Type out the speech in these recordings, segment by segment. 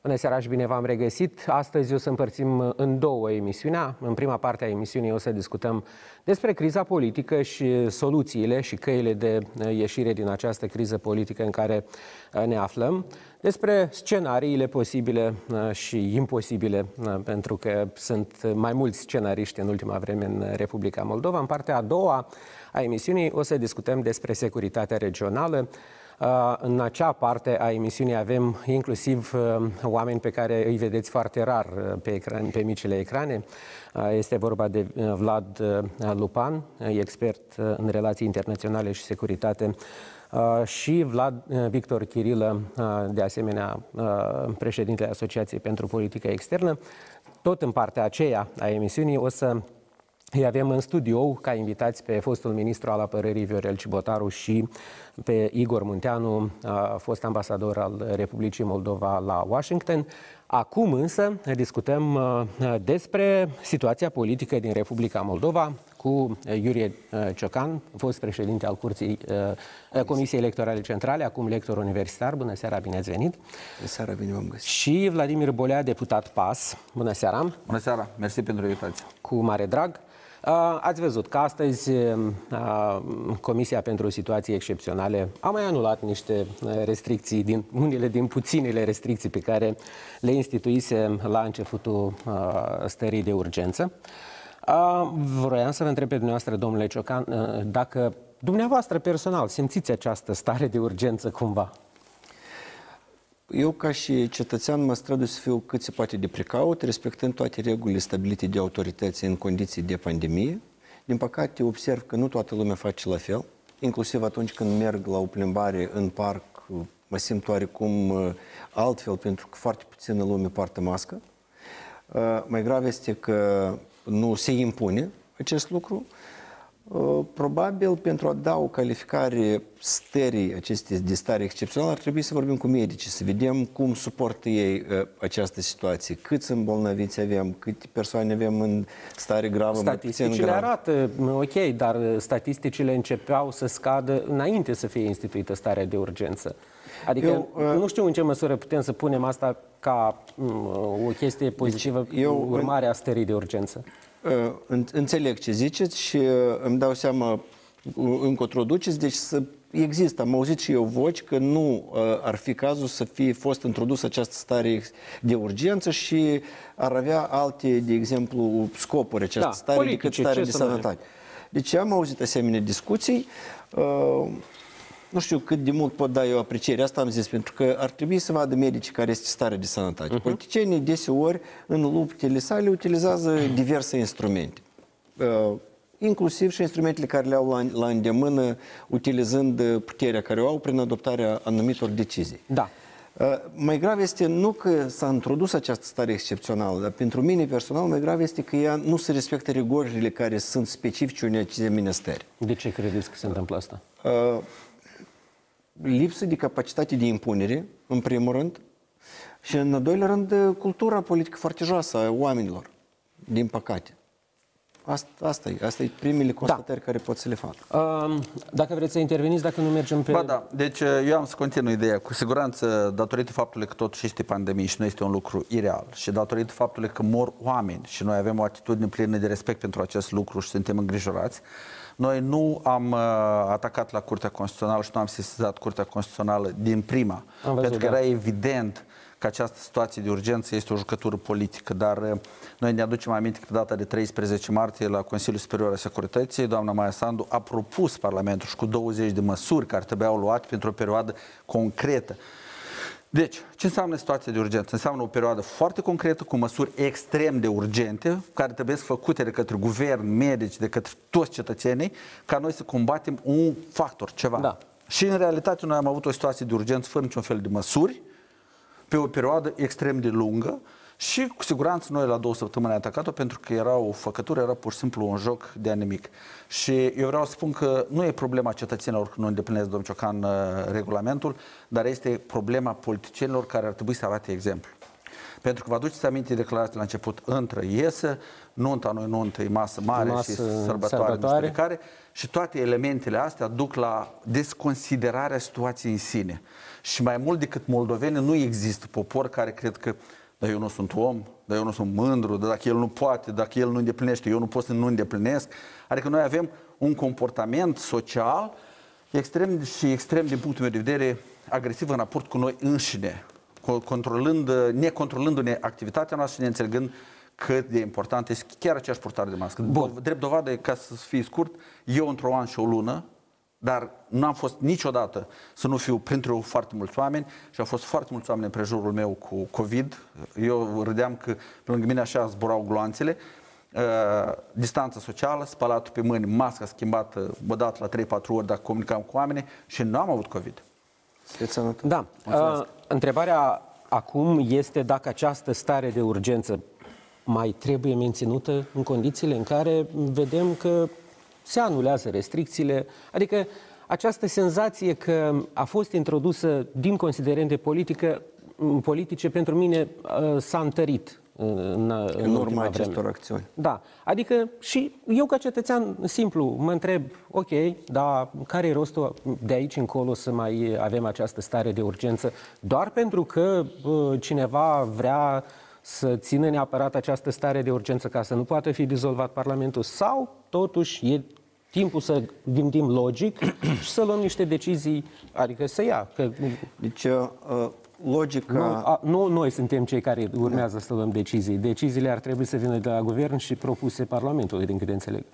Bună seara și bine v-am regăsit. Astăzi o să împărțim în două emisiunea. În prima parte a emisiunii o să discutăm despre criza politică și soluțiile și căile de ieșire din această criză politică în care ne aflăm, despre scenariile posibile și imposibile, pentru că sunt mai mulți scenariști în ultima vreme în Republica Moldova. În partea a doua a emisiunii o să discutăm despre securitatea regională. În acea parte a emisiunii avem inclusiv oameni pe care îi vedeți foarte rar pe micile ecrane. Este vorba de Vlad Lupan, expert în relații internaționale și securitate, și Vlad Victor Chirilă, de asemenea președintele Asociației pentru Politică Externă. Tot în partea aceea a emisiunii o să îi avem în studio ca invitați pe fostul ministru al apărării Viorel Cibotaru și pe Igor Munteanu, fost ambasador al Republicii Moldova la Washington. Acum însă discutăm despre situația politică din Republica Moldova cu Iurie Ciocan, fost președinte al Comisiei Electorale Centrale, acum lector universitar. Bună seara, bine ați venit! Bună seara, bine v-am găsit! Și Vladimir Bolea, deputat PAS. Bună seara! Bună seara, mersi pentru invitație! Cu mare drag! Ați văzut că astăzi Comisia pentru Situații Excepționale a mai anulat niște restricții, unele din puținele restricții pe care le instituise la începutul stării de urgență. Vroiam să vă întreb pe dumneavoastră, domnule Ciocan, dacă dumneavoastră personal simțiți această stare de urgență cumva? Eu, ca și cetățean, mă strădui să fiu cât se poate de precaut, respectând toate regulile stabilite de autorități în condiții de pandemie. Din păcate, observ că nu toată lumea face la fel, inclusiv atunci când merg la o plimbare în parc, mă simt oarecum altfel, pentru că foarte puțină lume poartă mască. Mai grav este că nu se impune acest lucru. Probabil, pentru a da o calificare stării acestei de stare excepțională, ar trebui să vorbim cu medicii, să vedem cum suportă ei această situație, câți îmbolnăviți avem, câte persoane avem în stare gravă, statisticile arată, ok, dar statisticile începeau să scadă înainte să fie instituită starea de urgență. Adică nu știu în ce măsură putem să punem asta ca o chestie pozitivă, urmare a stării de urgență. Înțeleg ce ziceți și îmi dau seama încotro duceți, deci există, am auzit și eu voci că nu ar fi cazul să fie fost introdusă această stare de urgență și ar avea alte, de exemplu, scopuri această stare decât stare de sănătate. Deci am auzit asemenea discuții. Nu știu cât de mult pot da eu apreciere, asta am zis, pentru că ar trebui să vadă medicii care este starea de sănătate. Politicienii deseori în luptele sale utilizează diverse instrumente, inclusiv și instrumentele care le au la îndemână, utilizând puterea care o au prin adoptarea anumitor decizii. Da. Mai grav este nu că s-a introdus această stare excepțională, dar pentru mine personal mai grav este că ea nu se respectă rigorile care sunt specifice unei asemenea stări. De ce credeți că se întâmplă asta? Lipsă de capacitate de impunere, în primul rând, și în al doilea rând, cultura politică foarte joasă a oamenilor, din păcate. Asta e primele constatări care pot să le fac. Dacă vreți să interveniți, dacă nu mergem pe... Ba da, deci eu am să continui ideea. Cu siguranță, datorită faptului că totuși este pandemie și nu este un lucru ireal și datorită faptului că mor oameni și noi avem o atitudine plină de respect pentru acest lucru și suntem îngrijorați, noi nu am atacat la Curtea Constituțională și nu am sesizat Curtea Constituțională din prima, pentru că era evident că această situație de urgență este o jucătură politică, dar noi ne aducem aminte că pe data de 13 martie la Consiliul Superior al Securității, doamna Maia Sandu a propus Parlamentul și cu 20 de măsuri care trebuiau luate pentru o perioadă concretă. Deci, ce înseamnă situația de urgență? Înseamnă o perioadă foarte concretă, cu măsuri extrem de urgente, care trebuie să făcute de către guvern, medici, de către toți cetățenii, ca noi să combatem un factor, ceva. Da. Și în realitate noi am avut o situație de urgență fără niciun fel de măsuri, pe o perioadă extrem de lungă și cu siguranță noi la 2 săptămâni am atacat-o pentru că era o făcătură, era pur și simplu un joc de animic. Și eu vreau să spun că nu e problema cetățenilor că nu îndeplinesc, domnul Ciocan, regulamentul, dar este problema politicienilor care ar trebui să arate exemplu. Pentru că vă aduceți aminte declarația la început, intră, iese, nunta noi nuntă, e masă mare și sărbătoare care și toate elementele astea duc la desconsiderarea situației în sine. Și mai mult decât moldovenii, nu există popor care cred că dar eu nu sunt om, dar eu nu sunt mândru, dar dacă el nu poate, dacă el nu îndeplinește, eu nu pot să nu îndeplinesc. Adică noi avem un comportament social extrem din punctul meu de vedere agresiv în raport cu noi înșine, necontrolându-ne activitatea noastră și neînțelegând cât de important este chiar aceeași purtare de mască. Drept dovadă, ca să fie scurt, eu într-un an și o lună, dar nu am fost niciodată să nu fiu printre foarte mulți oameni și au fost foarte mulți oameni în prejurul meu cu COVID. Eu râdeam că pe lângă mine așa zburau gloanțele. Distanță socială, spălatul pe mâini, masca schimbată odată la 3-4 ori dacă comunicam cu oamenii și nu am avut COVID. Da. Întrebarea acum este dacă această stare de urgență mai trebuie menținută în condițiile în care vedem că se anulează restricțiile, adică această senzație că a fost introdusă din considerente politice pentru mine s-a întărit în urma acestor acțiuni. Da, adică și eu ca cetățean simplu mă întreb, ok, dar care e rostul de aici încolo să mai avem această stare de urgență doar pentru că cineva vrea să țină neapărat această stare de urgență ca să nu poată fi dizolvat Parlamentul sau totuși e timpul să gândim logic și să luăm niște decizii, adică să ia. Deci, logica... Nu noi suntem cei care urmează să luăm decizii. Deciziile ar trebui să vină de la guvern și propuse Parlamentului, din câte înțeleg.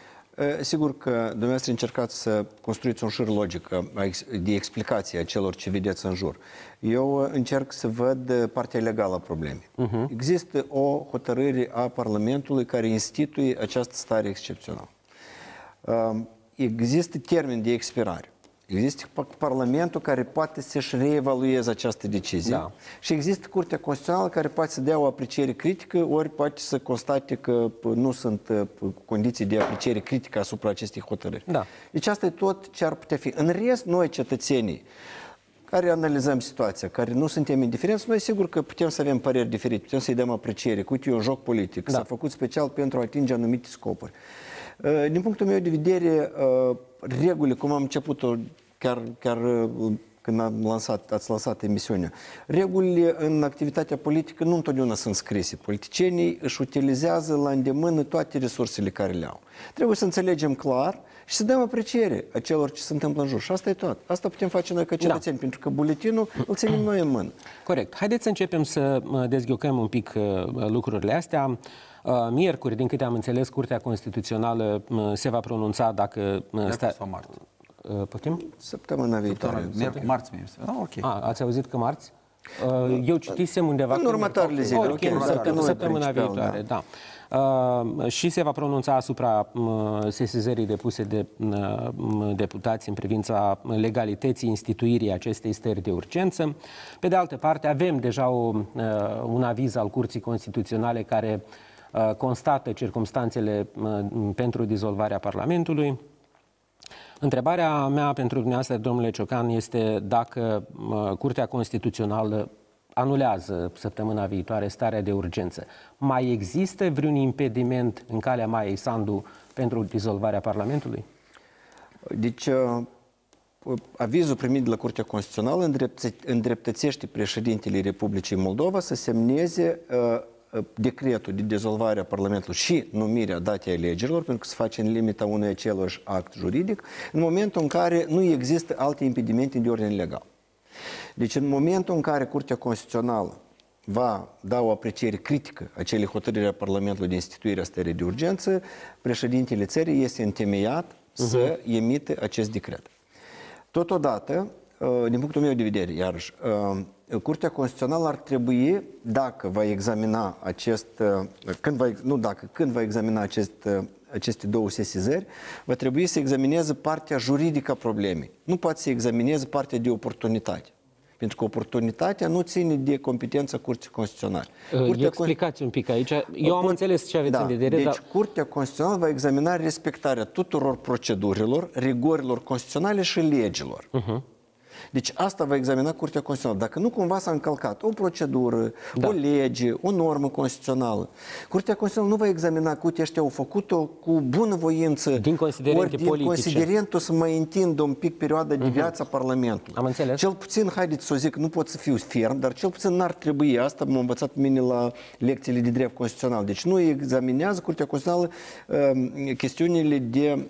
Sigur că dumneavoastră încercați să construiți un șir logic de explicație a celor ce vedeți în jur. Eu încerc să văd partea legală a problemei. Există o hotărâre a Parlamentului care instituie această stare excepțională. Există termen de expirare. Există Parlamentul care poate să-și reevalueze această decizie. Da. Și există Curtea Constituțională care poate să dea o apreciere critică, ori poate să constate că nu sunt condiții de apreciere critică asupra acestei hotărâri. Da. Deci asta e tot ce ar putea fi. În rest, noi, cetățenii, care analizăm situația, care nu suntem indiferenți, noi sigur că putem să avem păreri diferite, putem să-i dăm apreciere, că uite, e un joc politic, s-a făcut special pentru a atinge anumite scopuri. Din punctul meu de vedere, regulile, cum am început-o chiar când ați lansat emisiunea, regulile în activitatea politică nu întotdeauna sunt scrise. Politicienii își utilizează la îndemână toate resursele care le au. Trebuie să înțelegem clar și să dăm apreciere a celor ce se întâmplă în jur. Și asta e tot. Asta putem face noi ca cetățeni, pentru că buletinul îl ținem noi în mână. Corect. Haideți să începem să dezghiocăm un pic lucrurile astea. Miercuri, din câte am înțeles, Curtea Constituțională se va pronunța dacă... Putem? Săptămâna viitoare. Marți. Ați auzit că marți? Eu citisem undeva... În următoarele zile. Săptămâna viitoare, da. Și se va pronunța asupra sesizării depuse de deputați în privința legalității instituirii acestei stări de urgență. Pe de altă parte, avem deja un aviz al Curții Constituționale care constată circumstanțele pentru dizolvarea Parlamentului. Întrebarea mea pentru dumneavoastră, domnule Ciocan, este dacă Curtea Constituțională anulează săptămâna viitoare starea de urgență. Mai există vreun impediment în calea Maiei Sandu pentru dizolvarea Parlamentului? Deci, avizul primit de la Curtea Constituțională îndreptățește președintele Republicii Moldova să semneze decretul de dizolvare a Parlamentului și numirea datei alegerilor, pentru că se face în limita unui același act juridic, în momentul în care nu există alte impedimente de ordine legal. Deci în momentul în care Curtea Constituțională va da o apreciere critică acelei hotărâri a Parlamentului de instituire a stării de urgență, președintele țării este întemeiat să emită acest decret. Totodată, din punctul meu de vedere, iarăși, Curtea Constituțională ar trebui, dacă va examina când va examina aceste două sesizări, va trebui să examineze partea juridică a problemei. Nu poate să examineze partea de oportunitate. Pentru că oportunitatea nu ține de competența Curții Constituționale. Explicați un pic aici. Eu am înțeles ce aveți în vedere. Deci Curtea Constituțională va examina respectarea tuturor procedurilor, rigorilor constituționale și legilor. Deci asta va examina Curtea Constituțională. Dacă nu cumva s-a încălcat o procedură, o lege, o normă constituțională, Curtea Constituțională nu va examina că ăștia au făcut-o cu bunăvoință, din considerente din politice. considerentul să mai întindă un pic perioada de viață a Parlamentului. Am înțeles. Cel puțin, haideți să o zic, nu pot să fiu ferm, dar cel puțin n-ar trebui. Asta m-a învățat mine la lecțiile de drept constituțional. Deci nu examinează Curtea Constituțională chestiunile de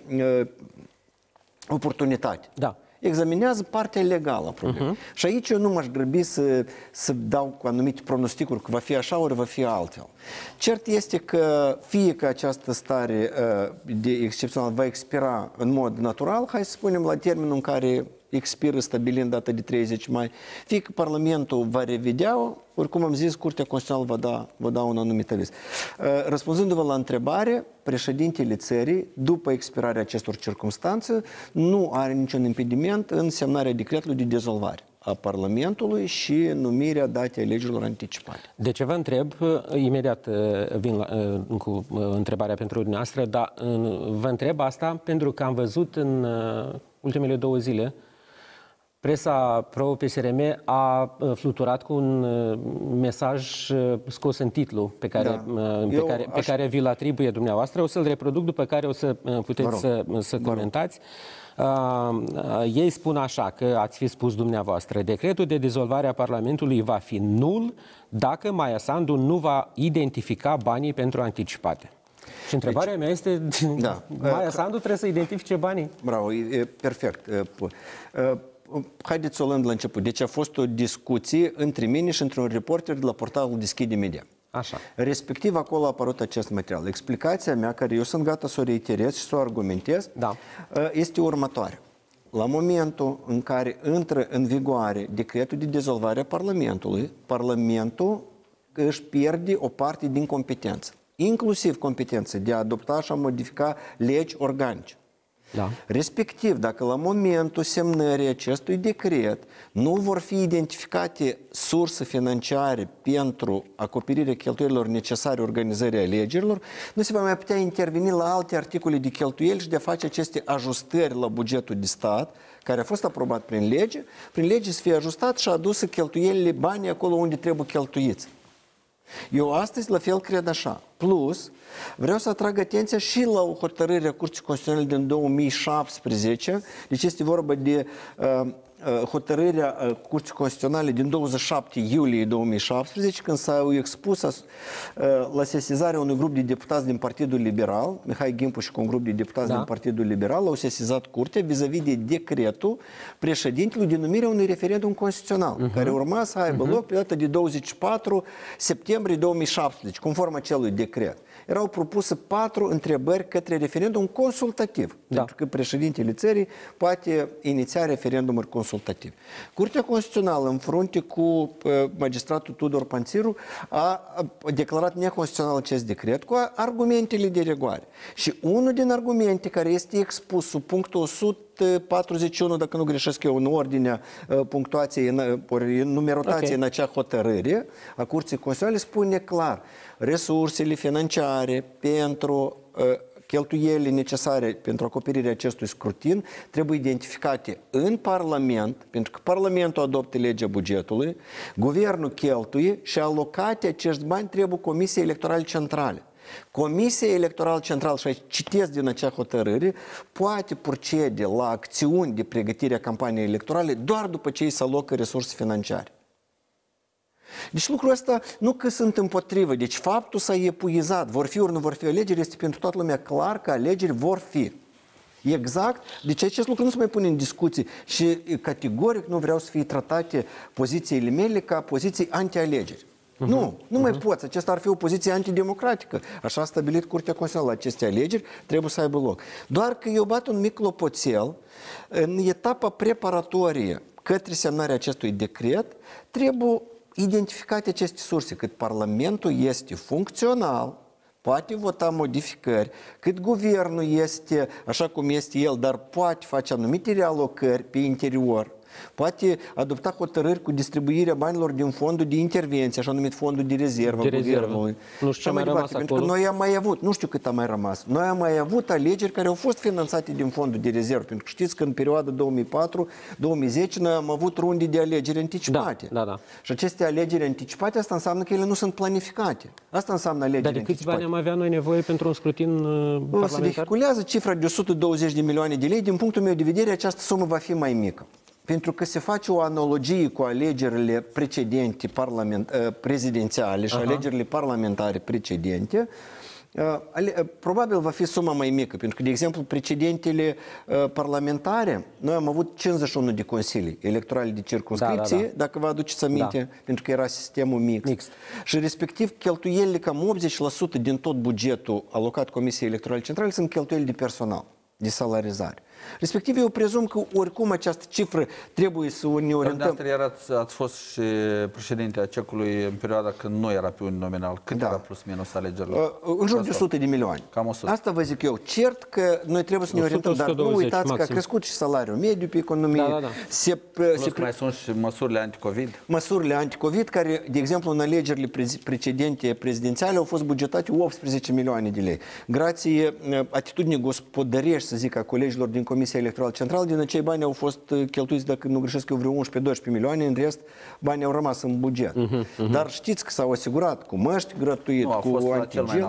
oportunitate. Da. Examinează partea legală a problemei. Și aici eu nu m-aș grăbi să dau cu anumite pronosticuri că va fi așa ori va fi altfel. Cert este că fie că această stare de excepțional va expira în mod natural, hai să spunem la termenul în care expiră stabilind data de 30 mai, fie că Parlamentul va revedea, oricum am zis, Curtea Constituțională va da un anumit aviz. Răspunzându-vă la întrebare, președintele țării, după expirarea acestor circumstanțe, nu are niciun impediment în semnarea decretului de dizolvare a Parlamentului și numirea datei alegerilor anticipate. De ce vă întreb, imediat vin cu întrebarea pentru dumneavoastră, dar vă întreb asta pentru că am văzut în ultimele 2 zile presa pro-PSRM a fluturat cu un mesaj scos în titlu pe care vi-l atribuie dumneavoastră. O să-l reproduc, după care o să puteți să comentați. Ei spun așa, că ați fi spus dumneavoastră: decretul de dizolvare a Parlamentului va fi nul dacă Maia Sandu nu va identifica banii pentru anticipate. Și întrebarea mea este, Maia Sandu trebuie să identifice banii? Bravo, e perfect. Haideți să o luăm de la început. Deci a fost o discuție între mine și între un reporter de la portalul Deschide Media. Așa. Respectiv, acolo a apărut acest material. Explicația mea, care eu sunt gata să o reiterez și să o argumentez, este următoarea. La momentul în care intră în vigoare decretul de dizolvare a Parlamentului, Parlamentul își pierde o parte din competență, inclusiv competența de a adopta și a modifica legi organice. Da. Respectiv, dacă la momentul semnării acestui decret nu vor fi identificate surse financiare pentru acoperirea cheltuielilor necesare organizării alegerilor, nu se va mai putea interveni la alte articole de cheltuieli și de a face aceste ajustări la bugetul de stat, care a fost aprobat prin lege să fie ajustat și adusă cheltuielile, banii acolo unde trebuie cheltuiți. Eu astăzi la fel cred așa. Plus, vreau să atrag atenția și la o hotărâre a Curții Constituționale din 2017, deci este vorba de hotărârea Curții Constituționale din 27 iulie 2017, când s-au expus la sesizarea unui grup de deputați din Partidul Liberal, Mihai Gimpu și cu un grup de deputați din Partidul Liberal, au sesizat Curtea vis-a-vis de decretul președintelui de numire unui referendum constituțional, care urma să aibă loc pe data de 24 septembrie 2017, conform acelui decret. Erau propuse 4 întrebări către referendum consultativ, pentru că președintele țării poate iniția referendumuri consultative. Curtea Constituțională, în frunte cu magistratul Tudor Panțiru, a declarat neconstituțional acest decret cu argumentele de rigoare. Și unul din argumente care este expus sub punctul 141, dacă nu greșesc eu, în ordinea punctuației, numerotației în acea hotărâre a Curții Constituționale, spune clar: resursele financiare pentru cheltuielile necesare pentru acoperirea acestui scrutin trebuie identificate în Parlament, pentru că Parlamentul adoptă legea bugetului, Guvernul cheltuie și alocate acești bani trebuie Comisiei Electorale Centrale. Comisia Electorală Centrală, și aici citesc din acea hotărâre, poate procede la acțiuni de pregătire a campaniei electorale doar după ce îi se alocă resurse financiare. Deci lucrul ăsta nu că sunt împotrivă, deci faptul s-a epuizat, vor fi ori nu vor fi alegeri, este pentru toată lumea clar că alegeri vor fi. Exact, deci acest lucru nu se mai pune în discuție și categoric nu vreau să fie tratate pozițiile mele ca poziții anti-alegeri. Nu mai poți, acesta ar fi o poziție antidemocratică. Așa a stabilit Curtea Constituțională, aceste alegeri trebuie să aibă loc. Doar că eu bat un mic clopoțel, în etapa preparatorie către semnarea acestui decret, trebuie identificate aceste surse, cât Parlamentul este funcțional, poate vota modificări, cât guvernul este așa cum este el, dar poate face anumite realocări pe interior. poate adopta hotărâri cu distribuirea banilor din fondul de intervenție, așa numit fondul de rezervă. Nu știu ce mai rămas acolo. Pentru că noi am mai avut, nu știu cât a mai rămas, noi am mai avut alegeri care au fost finanțate din fondul de rezervă. Pentru că știți că în perioada 2004-2010 noi am avut runde de alegeri anticipate. Da. Și aceste alegeri anticipate, asta înseamnă că ele nu sunt planificate. Asta înseamnă alegeri anticipate. Dar de câți bani am anticipate. avea noi nevoie pentru un scrutin parlamentar? Se vehiculează cifra de 120 de milioane de lei. Din punctul meu de vedere, această sumă va fi mai mică. Pentru că se face o analogie cu alegerile precedente prezidențiale și alegerile parlamentare precedente. Probabil va fi suma mai mică, pentru că, de exemplu, precedentele parlamentare, noi am avut 51 de consilii electorale de circumscripție, dacă vă aduceți aminte, pentru că era sistemul mixt. Și respectiv cheltuielile, cam 80% din tot bugetul alocat Comisiei Electorale Centrale sunt cheltuieli de personal, de salarizare. Respectiv, eu prezum că oricum această cifră trebuie să ne orientăm. Dar ați fost și președinte a CEC-ului în perioada când nu era pe un nominal. Cât era plus minus alegerile? În jur de 100 de milioane. Cam 100. Asta vă zic eu. Cert că noi trebuie să ne orientăm, dar nu uitați că a crescut și salariul mediu pe economie. Plus că mai sunt și măsurile anticovid. Măsurile anticovid, care, de exemplu, în alegerile precedente prezidențiale au fost bugetate 18 milioane de lei. Grație atitudinii gospodărești, să zic, a colegilor din Comisia Electorală Centrală, din acei bani au fost cheltuiți, dacă nu greșesc eu, vreo 11-12 milioane, în rest banii au rămas în buget. Dar știți că s-au asigurat cu măști gratuit, cu antigel.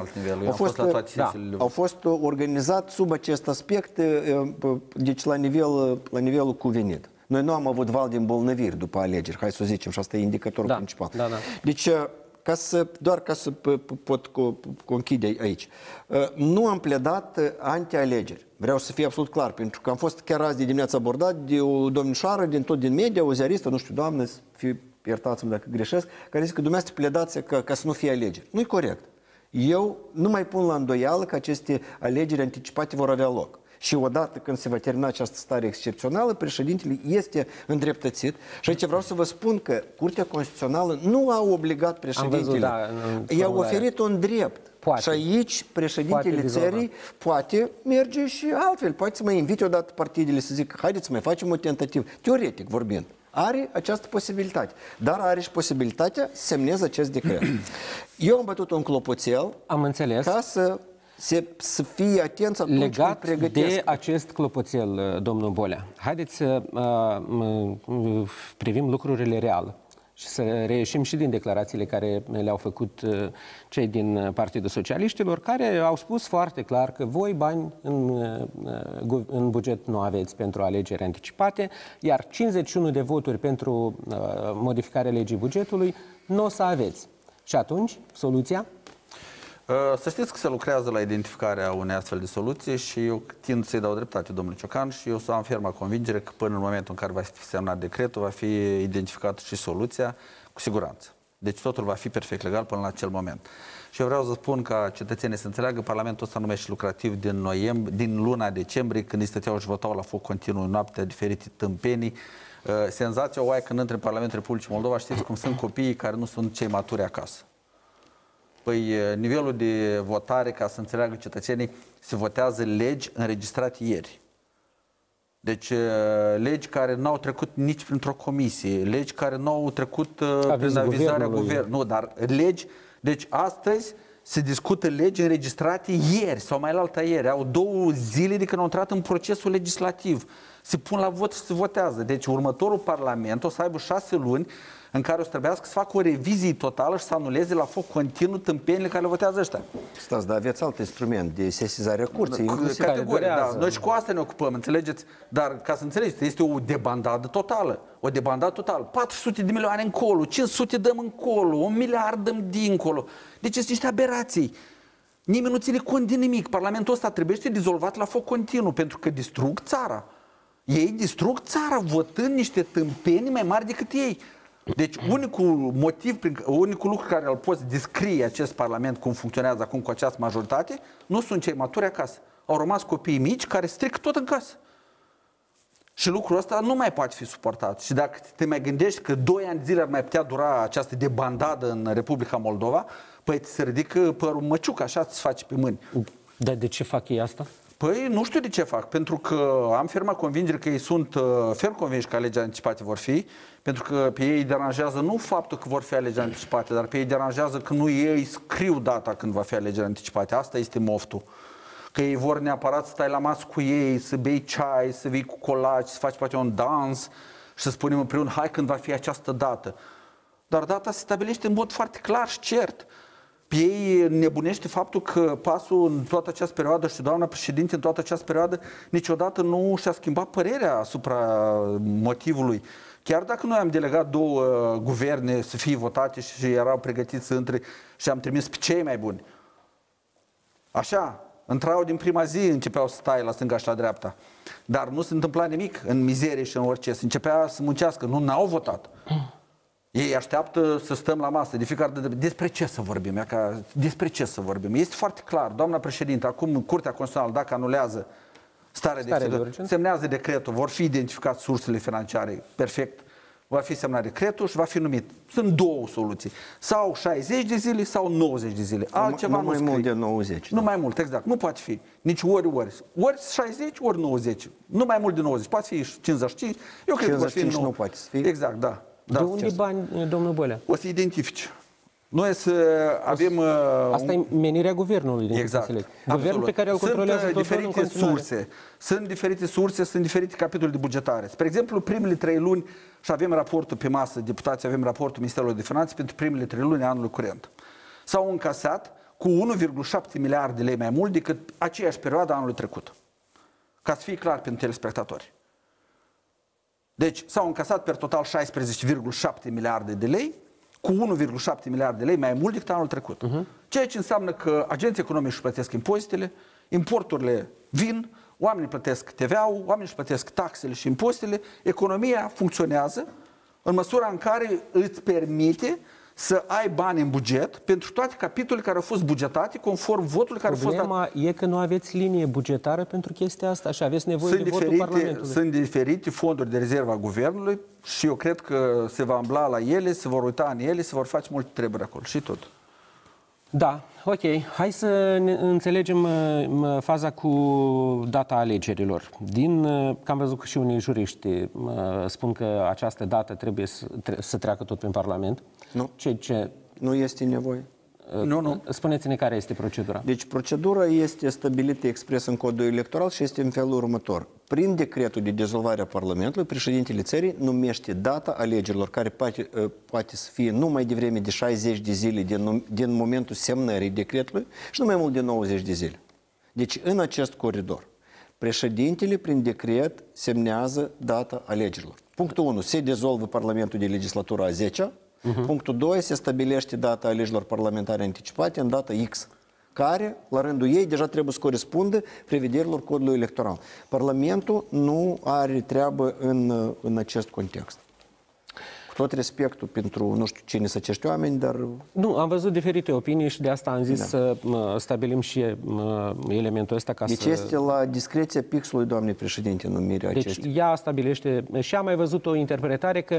Au fost organizat sub acest aspect, deci la nivelul cuvenit. Noi nu am avut val de îmbolnăviri după alegeri, hai să zicem, și asta e indicatorul principal. Deci, doar ca să pot conchide aici. Nu am pledat anti-alegeri. Vreau să fie absolut clar, pentru că am fost chiar azi de dimineață abordat de o domnișoară din media, o ziaristă, nu știu, doamnă, iertați-mă dacă greșesc, care zice că dumneavoastră pledați ca să nu fie alegeri. Nu-i corect. Eu nu mai pun la îndoială că aceste alegeri anticipate vor avea loc. Și odată când se va termina această stare excepțională, președintele este îndreptățit. Și aici vreau să vă spun că Curtea Constituțională nu a obligat președintele. I-a oferit un drept. Poate. Și aici președintele țării poate merge și altfel. Poate să mai invite odată partidele să zică, haideți să mai facem o tentativă. Teoretic vorbind. Are această posibilitate. Dar are și posibilitatea să semneze acest decret. Eu am bătut un clopoțel. Am înțeles. Ca să fie atenți atunci legat când pregătesc. De acest clopoțel, domnul Bolea, haideți să privim lucrurile real și să reieșim și din declarațiile care le-au făcut cei din Partidul Socialiștilor, care au spus foarte clar că voi bani în buget nu aveți pentru alegeri anticipate, iar 51 de voturi pentru modificarea legii bugetului nu o să aveți. Și atunci, soluția? Să știți că se lucrează la identificarea unei astfel de soluții și eu tind să-i dau dreptate domnului Ciocan și eu să am ferma convingere că până în momentul în care va fi semnat decretul, va fi identificată și soluția cu siguranță. Deci totul va fi perfect legal până la acel moment. Și eu vreau să spun ca cetățenii să înțeleagă, Parlamentul ăsta nu mai e și lucrativ din luna decembrie, când îi stăteau și votau la foc continuu noaptea diferite tâmpenii. Senzația o ai când între Parlamentul Republicii Moldova, știți cum sunt copiii care nu sunt cei maturi acasă. Păi nivelul de votare, ca să înțeleagă cetățenii, se votează legi înregistrate ieri. Deci legi care n-au trecut nici printr-o comisie, legi care n-au trecut prin avizarea guvernului. Nu, dar legi, deci astăzi se discută legi înregistrate ieri sau mai la alta ieri. Au 2 zile de când au intrat în procesul legislativ. Se pun la vot și se votează. Deci următorul Parlament o să aibă 6 luni în care o să trebuiască să facă o revizie totală și să anuleze la foc continuu tâmpenile care le votează ăștia. Stați, dar aveți alt instrument de sesizare a curții. Categoric, da. Noi și cu asta ne ocupăm, înțelegeți? Dar ca să înțelegeți, este o debandadă totală. O debandadă totală. 400 de milioane încolo, 500 dăm încolo, 1 miliard dăm dincolo. Deci sunt niște aberații. Nimeni nu ține cont de nimic. Parlamentul ăsta trebuie să fie dizolvat la foc continuu, pentru că distrug țara. Ei distrug țara votând niște tâmpenii mai mari decât ei. Deci unicul lucru care îl poți descrie acest Parlament cum funcționează acum cu această majoritate, nu sunt cei maturi acasă. Au rămas copiii mici care strică tot în casă. Și lucrul ăsta nu mai poate fi suportat. Și dacă te mai gândești că 2 ani de zile ar mai putea dura această debandadă în Republica Moldova, păi ți se ridică părul măciuc, așa ți face pe mâini. Dar de ce fac ei asta? Păi nu știu de ce fac, pentru că am fermă convingere că ei sunt ferm convinși că alegeri anticipate vor fi, pentru că pe ei deranjează nu faptul că vor fi alegeri anticipate, dar pe ei deranjează că nu ei scriu data când va fi alegeri anticipate. Asta este moftul. Că ei vor neapărat să stai la masă cu ei, să bei ceai, să vii cu colaci, să faci poate un dans și să spunem împreună, hai când va fi această dată. Dar data se stabilește în mod foarte clar și cert. Pe ei nebunește faptul că PAS-ul în toată această perioadă și doamna președinte în toată această perioadă niciodată nu și-a schimbat părerea asupra motivului. Chiar dacă noi am delegat două guverne să fie votate și erau pregătiți să intre și am trimis pe cei mai buni. Așa, intrau din prima zi, începeau să stai la stânga și la dreapta. Dar nu se întâmpla nimic în mizerie și în orice. Se începea să muncească. Nu, n-au votat. Ei așteaptă să stăm la masă. De fiecare dată, despre ce să vorbim? Despre ce să vorbim? Este foarte clar. Doamna președintă, acum Curtea Constituțională, dacă anulează starea de urgență, semnează decretul, vor fi identificate sursele financiare. Perfect. Va fi semnat decretul și va fi numit. Sunt două soluții. Sau 60 de zile sau 90 de zile. Altceva nu mai mult de 90. Nu mai mult, exact. Nu poate fi. Nici ori. Ori 60, ori 90. Nu mai mult de 90. Poate fi 55. Eu cred că va fi 55 nu poate fi. Exact, da. De unde bani, domnul Bălea? O să identifice. Noi să avem... Asta e menirea guvernului, din exact. Guvernul pe care îl controlează sunt tot felul în diferite surse. Sunt diferite surse, sunt diferite capitole de bugetare. Spre exemplu, primele 3 luni, și avem raportul pe masă, deputații avem raportul Ministerului de Finanțe pentru primele 3 luni anului curent. S-au încasat cu 1,7 miliarde de lei mai mult decât aceeași perioadă anului trecut. Ca să fie clar pentru telespectatori. Deci s-au încasat per total 16,7 miliarde de lei, cu 1,7 miliarde de lei mai mult decât anul trecut. Ceea ce înseamnă că agenții economici își plătesc impozitele, importurile vin, oamenii plătesc TVA-ul, oamenii își plătesc taxele și impozitele, economia funcționează în măsura în care îți permite să ai bani în buget pentru toate capitolele care au fost bugetate conform votului care a fost dat. Problema e că nu aveți linie bugetară pentru chestia asta și aveți nevoie de votul Parlamentului. Sunt diferite fonduri de rezervă a guvernului și eu cred că se va îmbla la ele, se vor uita în ele, se vor face multe treburi acolo și tot. Da, ok. Hai să ne înțelegem faza cu data alegerilor. Că am văzut că și unii juriști spun că această dată trebuie să treacă tot prin Parlament. Nu. Ce? Nu este nevoie. Nu. Spuneți-ne care este procedura. Deci procedura este stabilită expres în codul electoral și este în felul următor. Prin decretul de dizolvare a Parlamentului, președintele țării numește data alegerilor, care poate să fie nu mai devreme de 60 de zile din momentul semnării decretului și nu mai mult de 90 de zile. Deci în acest coridor, președintele prin decret semnează data alegerilor. Punctul 1. Se dizolvă Parlamentul de legislatura a 10-a. Punctul 2. Se stabilește data alegerilor parlamentare anticipate în data X, care, la rândul ei, deja trebuie să corespundă prevederilor codului electoral. Parlamentul nu are treabă în acest context. Cu tot respectul pentru, nu știu cine sunt acești oameni, dar... Nu, am văzut diferite opinii și de asta am zis să stabilim și elementul ăsta ca deci este la discreția pixului doamnei președinte numirea acestei. Deci ea stabilește și am mai văzut o interpretare că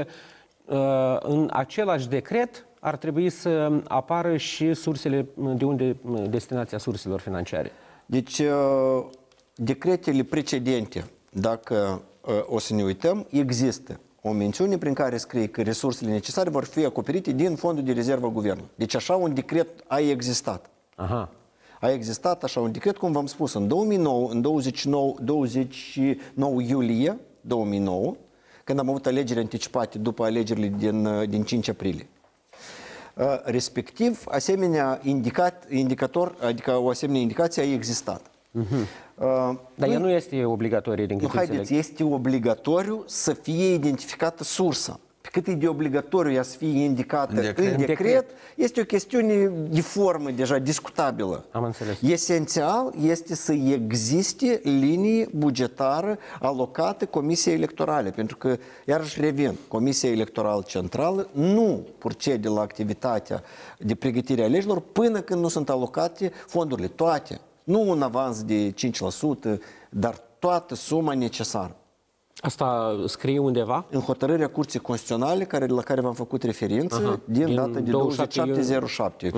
în același decret ar trebui să apară și sursele, de unde destinația surselor financiare. Deci, decretele precedente, dacă o să ne uităm, există o mențiune prin care scrie că resursele necesare vor fi acoperite din fondul de rezervă a guvernului. Deci așa un decret a existat. Aha. A existat așa un decret, cum v-am spus, în 2009, în 29 iulie 2009, când am avut alegeri anticipate după alegerile din 5 aprilie. Respectiv, asemenea indicator, adică o asemenea indicație a existat. Dar ea nu este obligatorie din câte înțeleg. Este obligatoriu să fie identificată sursa. Pe cât e de obligatoriu ea să fie indicată în decret, este o chestiune de formă deja discutabilă. Am înțeles. Esențial este să existe linie bugetară alocată Comisiei Electorale, pentru că, iarăși revin, Comisia Electorală Centrală nu procede la activitatea de pregătire a alegerilor până când nu sunt alocate fondurile, toate. Nu un avans de 5%, dar toată suma necesară. Asta scrie undeva? În hotărârea Curții Constituționale, la care v-am făcut referință, din data de 2707.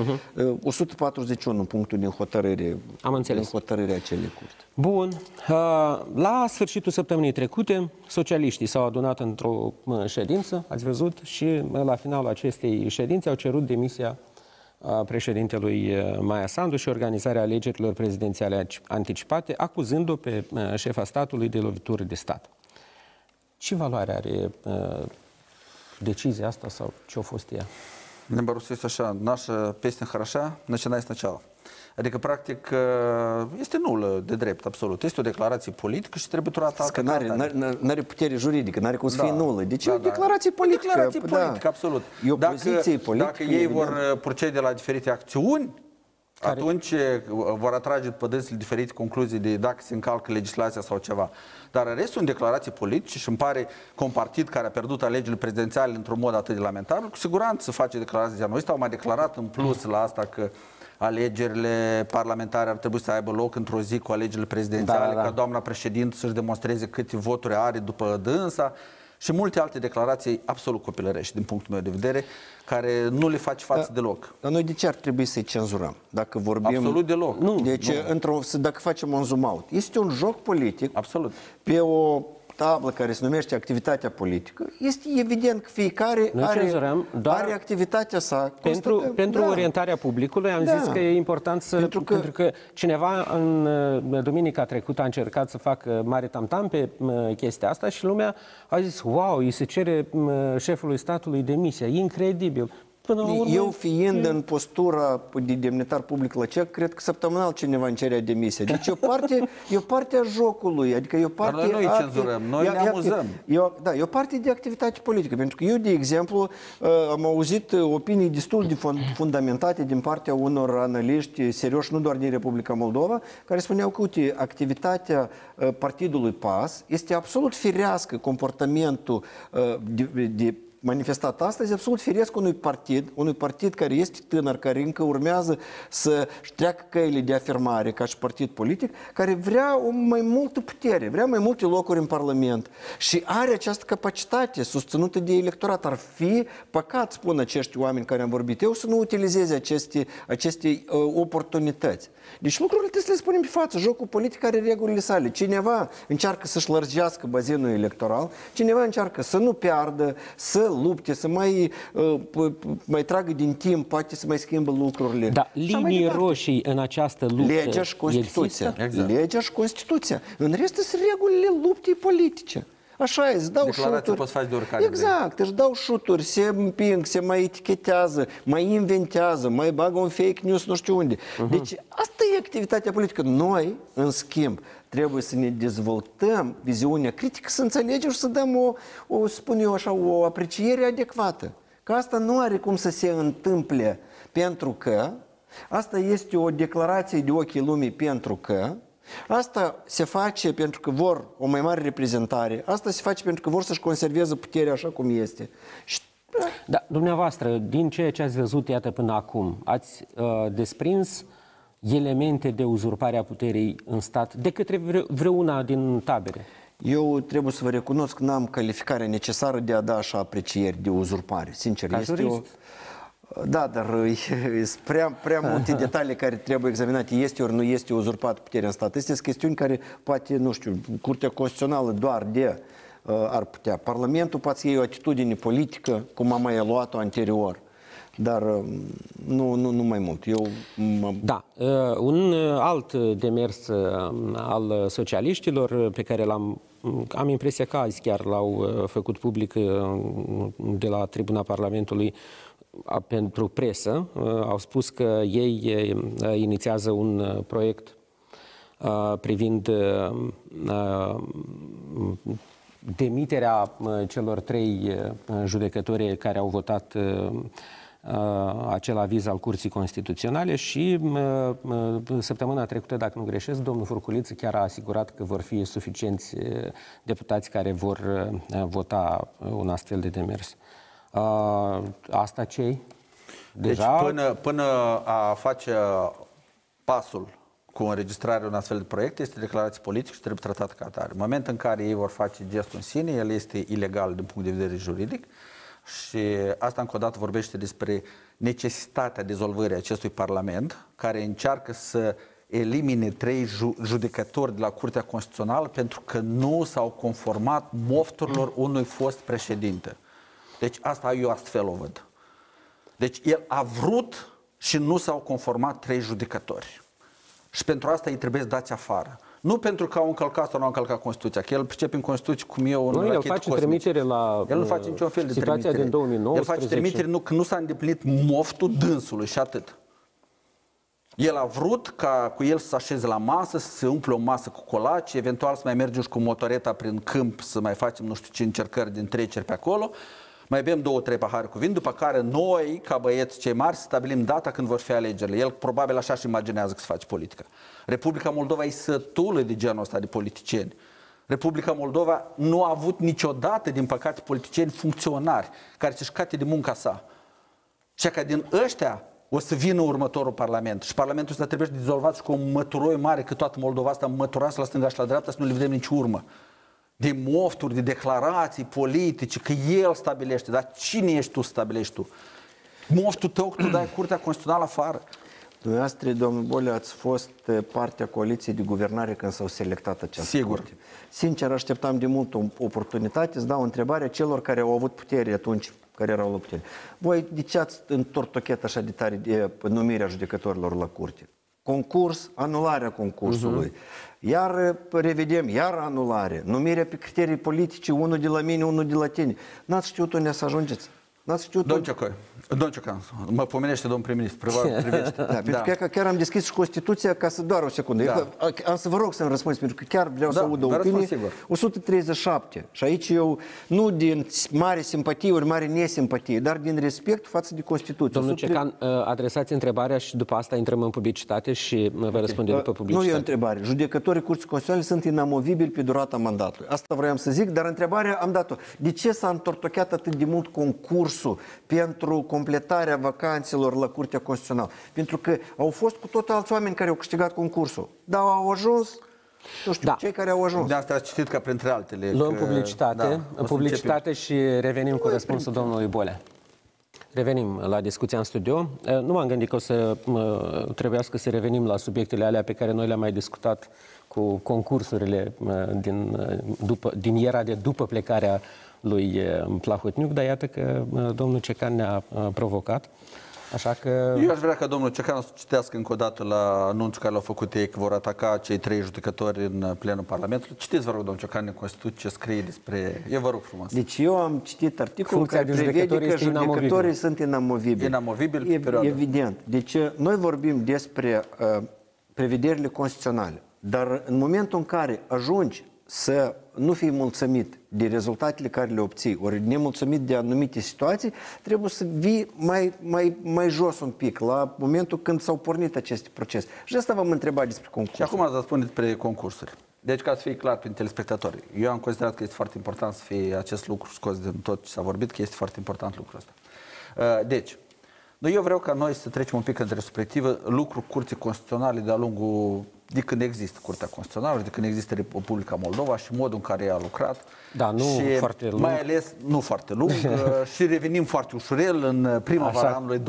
141 punctul din hotărâre. Am înțeles. Din hotărârea acelei curți. Bun. La sfârșitul săptămânii trecute, socialiștii s-au adunat într-o ședință, ați văzut, și la finalul acestei ședințe au cerut demisia președintelui Maia Sandu și organizarea alegerilor prezidențiale anticipate, acuzând-o pe șefa statului de lovitură de stat. Ce valoare are decizia asta sau ce a fost ea? В limba rusă este așa, nașa peste хороша, начинай сначала. Adică, practic, este nulă de drept, absolut. Este o declarație politică și trebuie turată Că n-are putere juridică, n-are cum să fie nulă. Deci e o declarație politică. O declarație politică, absolut. E o poziție politică. Dacă ei vor procede la diferite acțiuni, atunci vor atrage după dânsele diferite concluzii de dacă se încalcă legislația sau ceva. Dar restul sunt declarații politice și îmi pare că un partid care a pierdut alegerile prezidențiale într-un mod atât de lamentabil, cu siguranță face declarații de anul ăsta. Au mai declarat în plus la asta că alegerile parlamentare ar trebui să aibă loc într-o zi cu alegerile prezidențiale, ca doamna președintă să-și demonstreze câte voturi are după dânsa și multe alte declarații absolut copilărești din punctul meu de vedere, care nu le face față deloc. Dar noi de ce ar trebui să-i cenzurăm? Dacă vorbim... Absolut deloc. Deci, dacă facem un zoom out, este un joc politic. Absolut. Pe o tablă care se numește activitatea politică, este evident că fiecare are activitatea sa. Pentru orientarea publicului am zis că e important să... Pentru că cineva în duminica trecută a încercat să facă mare tamtam pe chestia asta și lumea a zis, wow, îi se cere șefului statului demisia, incredibil. Eu fiind în postura de demnitar public la CEC, cred că săptămânal cineva îmi cerea demisia. Deci e o parte a jocului. Adică e o parte... Dar noi cenzurăm, noi ne amuzăm. E o parte de activitate politică. Pentru că eu, de exemplu, am auzit opinii destul de fundamentate din partea unor analiști serioși, nu doar din Republica Moldova, care spuneau că, uite, activitatea partidului PAS este absolut firească, comportamentul de manifestat astăzi, absolut firesc unui partid care este tânăr, care încă urmează să treacă căile de afirmare ca și partid politic, care vrea o mai multă putere, vrea mai multe locuri în Parlament și are această capacitate susținută de electorat. Ar fi păcat, spun acești oameni care am vorbit eu, să nu utilizeze aceste oportunități. Deci lucrurile trebuie să le spunem pe față. Jocul politic are regulile sale. Cineva încearcă să-și lărgească bazinul electoral, cineva încearcă să nu piardă, să lupte, să mai tragă din timp, poate să mai schimbă lucrurile. Da, linii roșii în această luptă. Legea și Constituția. Exact. Legea și Constituția. În rest sunt regulile luptei politice. Așa e, îți dau șuturi. Poți face de oricare. Exact, își dau șuturi, se împing, se mai etichetează, mai inventează, mai bagă un fake news nu știu unde. Deci asta e activitatea politică. Noi, în schimb, trebuie să ne dezvoltăm viziunea critică, să înțelegem și să dăm spun eu așa, o apreciere adecvată. Că asta nu are cum să se întâmple pentru că asta este o declarație de ochii lumii pentru că asta se face pentru că vor o mai mare reprezentare, asta se face pentru că vor să-și conserveze puterea așa cum este. Da, dumneavoastră, din ceea ce ați văzut, iată, până acum, ați desprins elemente de uzurpare a puterii în stat de către vreuna din tabere? Eu trebuie să vă recunosc că n-am calificarea necesară de a da așa aprecieri de uzurpare. Sincer, ca jurist. Da, dar sunt prea multe detalii care trebuie examinate. Este ori nu este uzurpat puterea în stat. Este chestiuni care poate, nu știu, Curtea Constituțională doar ar putea. Parlamentul poate să iei o atitudine politică, cum am mai luat-o anterior. Dar nu mai mult. Da, un alt demers al socialiștilor pe care am impresia că azi chiar l-au făcut public de la tribuna Parlamentului pentru presă, au spus că ei inițiază un proiect privind demiterea celor 3 judecători care au votat acel aviz al Curții Constituționale și săptămâna trecută, dacă nu greșesc, domnul Furculiță chiar a asigurat că vor fi suficienți deputați care vor vota un astfel de demers. Asta ce-i? Deci până a face pasul cu înregistrarea unui astfel de proiect este declarație politică și trebuie tratat ca atare. În momentul în care ei vor face gestul în sine, el este ilegal din punct de vedere juridic și asta încă o dată vorbește despre necesitatea dizolvării acestui Parlament, care încearcă să elimine 3 judecători de la Curtea Constituțională pentru că nu s-au conformat mofturilor unui fost președinte. Deci asta eu astfel o văd. Deci el a vrut și nu s-au conformat 3 judecători. Și pentru asta îi trebuie dați afară. Nu pentru că au încălcat sau nu au încălcat Constituția, că el pricepe în Constituție cum eu un el face trimitere la el nu face niciun fel de situația trimitere. din 2019. El face trimitere că nu s-a îndeplinit moftul dânsului și atât. El a vrut ca cu el să se așeze la masă, să se umple o masă cu colaci, eventual să mai mergem și cu motoreta prin câmp, să mai facem nu știu ce încercări din treceri pe acolo, mai bem 2-3 pahare cu vin, după care noi, ca băieți cei mari, să stabilim data când vor fi alegerile. El probabil așa și imaginează că se face politică. Republica Moldova e sătulă de genul ăsta de politicieni. Republica Moldova nu a avut niciodată, din păcate, politicieni funcționari care să-și cate de munca sa. Și că din ăștia o să vină următorul Parlament. Și Parlamentul ăsta trebuie dizolvat și cu un măturoi mare, că toată Moldova asta măturase la stânga și la dreapta, să nu le vedem nici urmă. De mofturi, de declarații politice, că el stabilește. Dar cine ești tu să stabilești tu? Moftul tău că tu dai Curtea Constituțională afară. Dumneavoastră, domnul Bolea, ați fost partea coaliției de guvernare când s-au selectat această curte. Sincer, așteptam de mult o oportunitate să dau întrebarea celor care au avut putere atunci, care erau la putere. Voi, de ce ați întortochet așa de tare de numirea judecătorilor la curte? Concurs, anularea concursului. Iar revedem, iar anulare. Numirea pe criterii politice, unul de la mine, unul de la tine. N-ați știut unde să ajungeți. N-ați știut Domnul Ciocan, mă pomenește domnul prim-ministru, privește. Da, pentru că chiar am deschis și Constituția ca să doar o secundă. Da. Am să vă rog să-mi răspundeți, pentru că chiar vreau să aud o opinie. 137. Și aici eu, nu din mare simpatie ori mare nesimpatie, dar din respect față de Constituție. Domnul Cecan, adresați întrebarea și după asta intrăm în publicitate și vă răspunde după publicitate. Nu e o întrebare. Judecătorii Curții Constituționale sunt inamovibili pe durata mandatului. Asta vreau să zic, dar întrebarea am dat-o. De ce s-a întortocheat atât de mult concursul pentru completarea vacanțelor la Curtea Constituțională? Pentru că au fost cu tot alți oameni care au câștigat concursul. Dar au ajuns, nu știu, cei care au ajuns. De asta ați citit ca printre altele. Luăm publicitate și revenim cu răspunsul domnului Bolea. Revenim la discuția în studio. Nu m-am gândit că o să trebuiască să revenim la subiectele alea pe care noi le-am mai discutat cu concursurile din era de după plecarea lui Plahotniuc, dar iată că domnul Cecan ne-a provocat. Așa că... Eu aș vrea ca domnul Cecan să citească încă o dată la anunțul care l-au făcut ei că vor ataca cei 3 judecători în plenul Parlamentului. Citiți, vă rog, domnul Cecan, în Constituție ce scrie despre... Eu vă rog frumos. Deci eu am citit articolul care prevede că judecătorii sunt inamovibili. Inamovibili pe evident. Deci noi vorbim despre prevederile constituționale, dar în momentul în care ajungi să nu fii mulțumit de rezultatele care le obții, ori nemulțumit de anumite situații, trebuie să vii mai jos un pic, la momentul când s-au pornit aceste procese. Și asta v-am întrebat despre concurs. Și acum ați spune despre concursuri. Deci, ca să fie clar prin telespectatori, eu am considerat că este foarte important să fie acest lucru scos din tot ce s-a vorbit, că este foarte important lucrul ăsta. Deci, eu vreau ca noi să trecem un pic în retrospectivă lucruri Curții Constituționale de-a lungul de când există Curtea Constituțională, de când există Republica Moldova și modul în care ea a lucrat. Da, nu și foarte lung. Mai ales, nu foarte lung, și revenim foarte ușurel în primăvara anului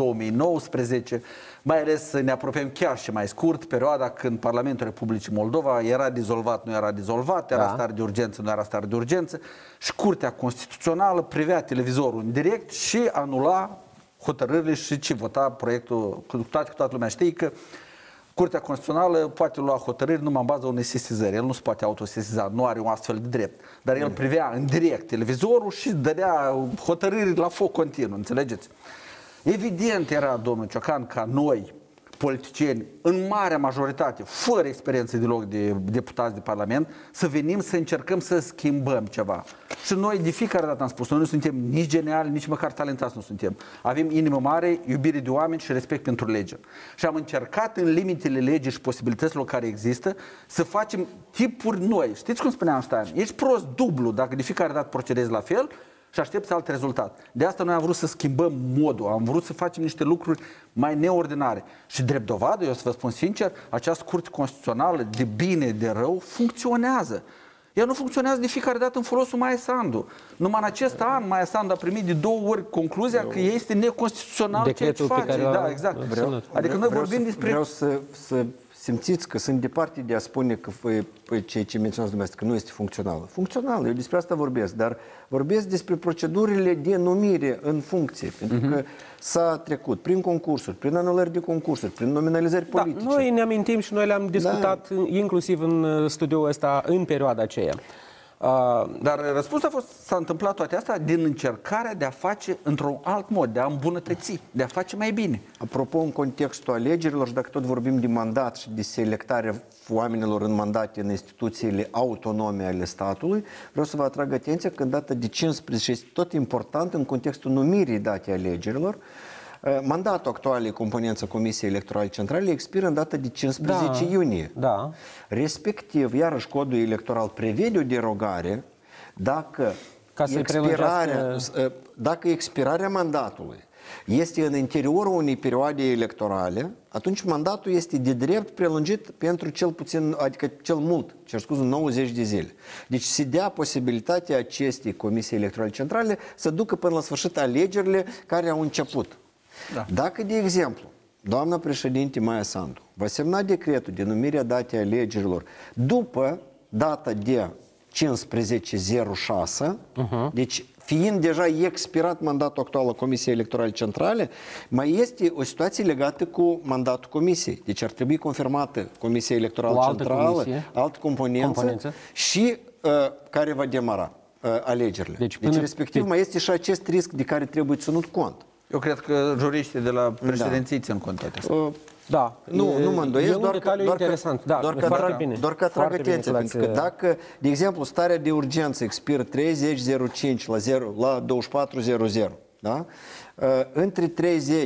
2019, mai ales să ne apropiem chiar și mai scurt, perioada când Parlamentul Republicii Moldova era dizolvat, nu era dizolvat, era stare de urgență, nu era stare de urgență și Curtea Constituțională privea televizorul în direct și anula hotărârile și ce vota proiectul, cu toată lumea știe că Curtea Constituțională poate lua hotărâri numai în baza unei sesizări. El nu se poate autosesiza, nu are un astfel de drept. Dar el privea în direct televizorul și dădea hotărâri la foc continuu, înțelegeți? Evident era, domnul Ciocan, ca noi, politicieni, în marea majoritate, fără experiență deloc de deputați de Parlament, să venim să încercăm să schimbăm ceva. Și noi de fiecare dată am spus, noi nu suntem nici geniali, nici măcar talentați nu suntem. Avem inimă mare, iubire de oameni și respect pentru lege. Și am încercat în limitele legii și posibilităților care există să facem tipuri noi. Știți cum spunea Einstein? Ești prost dublu dacă de fiecare dată procedezi la fel și aștepți alt rezultat. De asta noi am vrut să schimbăm modul, am vrut să facem niște lucruri mai neordinare. Și drept dovadă, eu să vă spun sincer, această curte constituțională de bine, de rău, funcționează. Ea nu funcționează de fiecare dată în folosul Maia Sandu. Numai în acest an Maia Sandu a primit de 2 ori concluzia că este neconstituțional ceea ce face. Da, exact. Adică noi vorbim despre... Vreau să simțiți că sunt departe de a spune că ceea ce menționați dumneavoastră, că nu este funcțională. Funcțională, eu despre asta vorbesc, dar vorbesc despre procedurile de numire în funcție, pentru că s-a trecut prin concursuri, prin anulări de concursuri, prin nominalizări politice. Noi ne amintim și noi le-am discutat inclusiv în studioul ăsta în perioada aceea. Dar răspunsul s-a întâmplat toate astea din încercarea de a face într-un alt mod, de a îmbunătăți, de a face mai bine. Apropo, în contextul alegerilor, și dacă tot vorbim de mandat și de selectarea oamenilor în mandate în instituțiile autonome ale statului, vreau să vă atrag atenția că în data de 15, este tot important în contextul numirii datei alegerilor, mandatul actualei componență Comisiei Electorale Centrale expiră în data de 15 iunie. Da. Respectiv, iarăși, codul electoral prevede o derogare dacă expirarea mandatului este în interiorul unei perioade electorale, atunci mandatul este de drept prelungit pentru cel puțin, adică cel mult, 90 de zile. Deci se dea posibilitatea acestei Comisii Electorale Centrale să ducă până la sfârșit alegerile care au început. Da. Dacă, de exemplu, doamna președinte Maia Sandu va semna decretul de numire a datei alegerilor după data de 15.06, deci fiind deja expirat mandatul actual al Comisiei Electorale Centrale, mai este o situație legată cu mandatul Comisiei. Deci ar trebui confirmată Comisia Electorală Centrală, altă componență și care va demara alegerile. Deci respectiv mai este și acest risc de care trebuie ținut cont. Eu cred că juriștii de la președinții țin cont toate astea. Da, nu mă îndoiesc, doar că atrag atenție, pentru că dacă, de exemplu, starea de urgență expiră 30.05 la 24.00, da? Între 30.05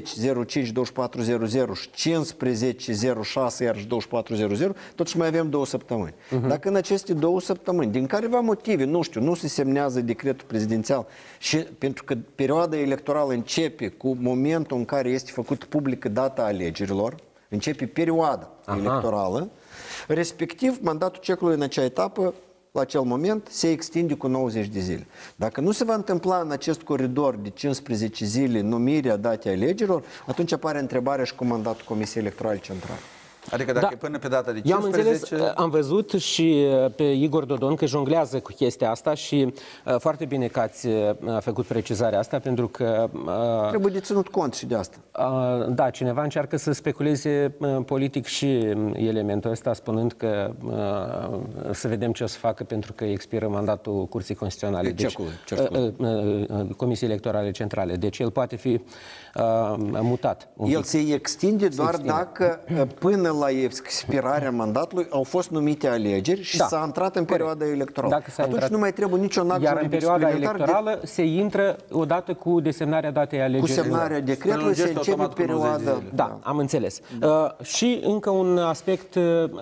24.00 și 15.06 iarăși 24.00, totuși mai avem 2 săptămâni. Dacă în aceste 2 săptămâni, din careva motive, nu știu, nu se semnează decretul prezidențial și pentru că perioada electorală începe cu momentul în care este făcută publică data alegerilor, începe perioada electorală, respectiv mandatul cecului în acea etapă, la acel moment, se extinde cu 90 de zile. Dacă nu se va întâmpla în acest coridor de 15 zile numirea datei alegerilor, atunci apare întrebarea și cu mandatul Comisiei Electorale Centrale. Adică dacă e până pe data de 15... am văzut și pe Igor Dodon că jonglează cu chestia asta și foarte bine că ați făcut precizarea asta, pentru că... Trebuie de ținut cont și de asta. Da, cineva încearcă să speculeze politic și elementul ăsta, spunând că să vedem ce o să facă pentru că expiră mandatul Curții Constituționale. Deci, Comisiei Electorale Centrale. Deci el poate fi mutat. El se extinde doar dacă până la expirarea mandatului au fost numite alegeri și s-a intrat în perioada electorală. Atunci nu mai trebuie niciun act juridic suplimentar. Iar în perioada electorală se intră odată cu desemnarea datei alegerilor. Cu semnarea decretului se începe perioada... Da, am înțeles. Și încă un aspect,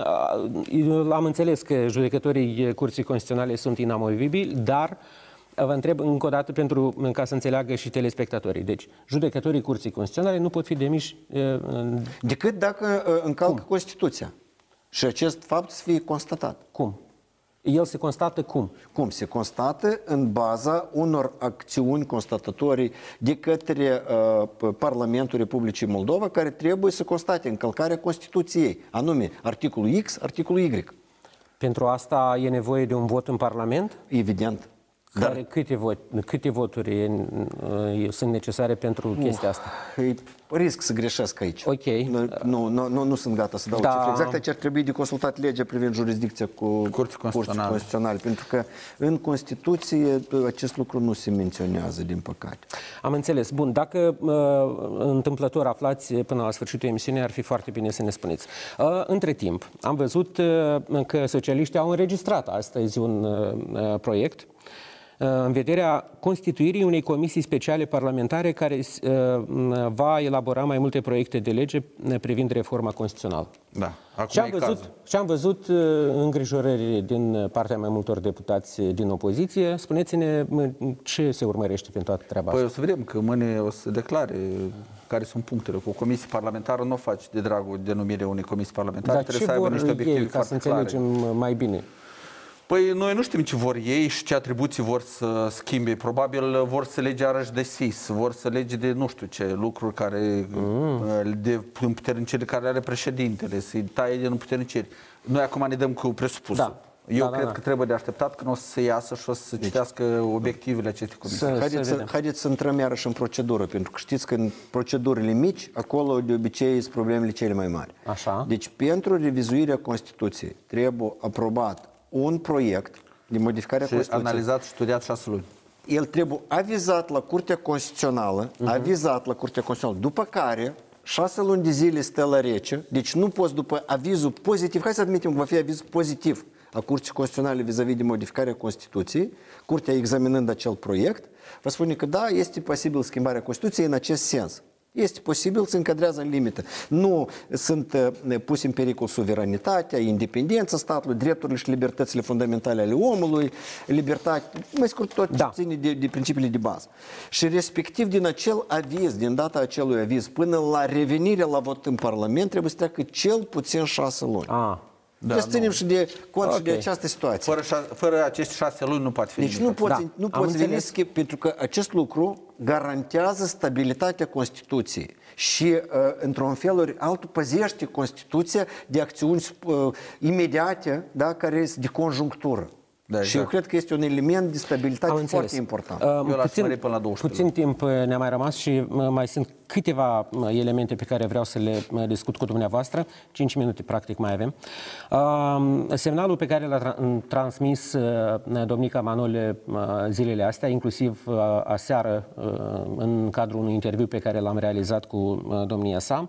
am înțeles că judecătorii Curții Constituționale sunt inamovibili, dar vă întreb încă o dată ca să înțeleagă și telespectatorii. Deci, judecătorii Curții Constituționale nu pot fi demiși... decât dacă încalcă Constituția. Și acest fapt să fie constatat. Cum? El se constată cum? Cum? Se constată în baza unor acțiuni constatatorii de către Parlamentul Republicii Moldova, care trebuie să constate încălcarea Constituției, anume articolul X, articolul Y. Pentru asta e nevoie de un vot în Parlament? Evident. Dar câte voturi sunt necesare pentru chestia asta? Risc să greșesc aici. Ok. Nu sunt gata să dau cifre. Exact aici ar trebui de consultat legea privind jurisdicția cu Curții Constituționale. Pentru că în Constituție acest lucru nu se menționează, din păcate. Am înțeles. Bun, dacă întâmplător aflați până la sfârșitul emisiunii, ar fi foarte bine să ne spuneți. Între timp, am văzut că socialiștii au înregistrat astăzi un proiect în vederea constituirii unei comisii speciale parlamentare care va elabora mai multe proiecte de lege privind reforma constituțională. Da. Acum Și am văzut îngrijorări din partea mai multor deputați din opoziție. Spuneți-ne ce se urmărește prin toată treaba asta. Păi o să vedem că mâine o să declare care sunt punctele. Cu o comisie parlamentară nu o faci de dragul denumirii unei comisii parlamentare. Dar trebuie ce să aibă vor niște obiective ei, ca să foarte clare. înțelegem mai bine? Păi noi nu știm ce vor ei și ce atribuții vor să schimbe. Probabil vor să lege iarăși de SIS, vor să lege de nu știu ce lucruri care de împuternicire care are președintele, să-i taie din împuterniciri. Noi acum ne dăm cu presupusul. Da. Eu cred că trebuie de așteptat că nu o să se iasă și o să citească obiectivele acestei comisii. Haideți să intrăm iarăși în procedură, pentru că știți că în procedurile mici, acolo de obicei sunt problemele cele mai mari. Așa. Deci pentru revizuirea Constituției trebuie aprobat un proiect de modificare a Constituției. Analizat și studiat 6 luni. El trebuie avizat la Curtea Constituțională, după care 6 luni de zile stă la rece, deci nu poți după avizul pozitiv, hai să admitem că va fi aviz pozitiv a Curții Constituționale vis-a-vis de modificarea Constituției, Curtea examinând acel proiect, va spune că da, este posibil schimbarea Constituției în acest sens. Este posibil, se încadrează în limită. Nu sunt puse în pericol suveranitatea, independența statului, drepturile și libertățile fundamentale ale omului, libertate, mai scurt, tot ce ține de principiile de bază. Și respectiv din acel aviz, din data acelui aviz, până la revenirea la vot în Parlament, trebuie să treacă cel puțin 6 luni. Da, deci ținem și de cont și de această situație. Fără aceste 6 luni nu poate fi deci nimic. nu poți veni pentru că acest lucru garantează stabilitatea Constituției și într-un fel ori altul păzește Constituția de acțiuni imediate, da, care sunt de conjunctură. Da, exact. Și eu cred că este un element de stabilitate foarte important. Puțin timp ne-a mai rămas și mai sunt câteva elemente pe care vreau să le discut cu dumneavoastră. 5 minute practic mai avem. Semnalul pe care l-a transmis domnica Manole zilele astea, inclusiv aseară în cadrul unui interviu pe care l-am realizat cu domnia sa,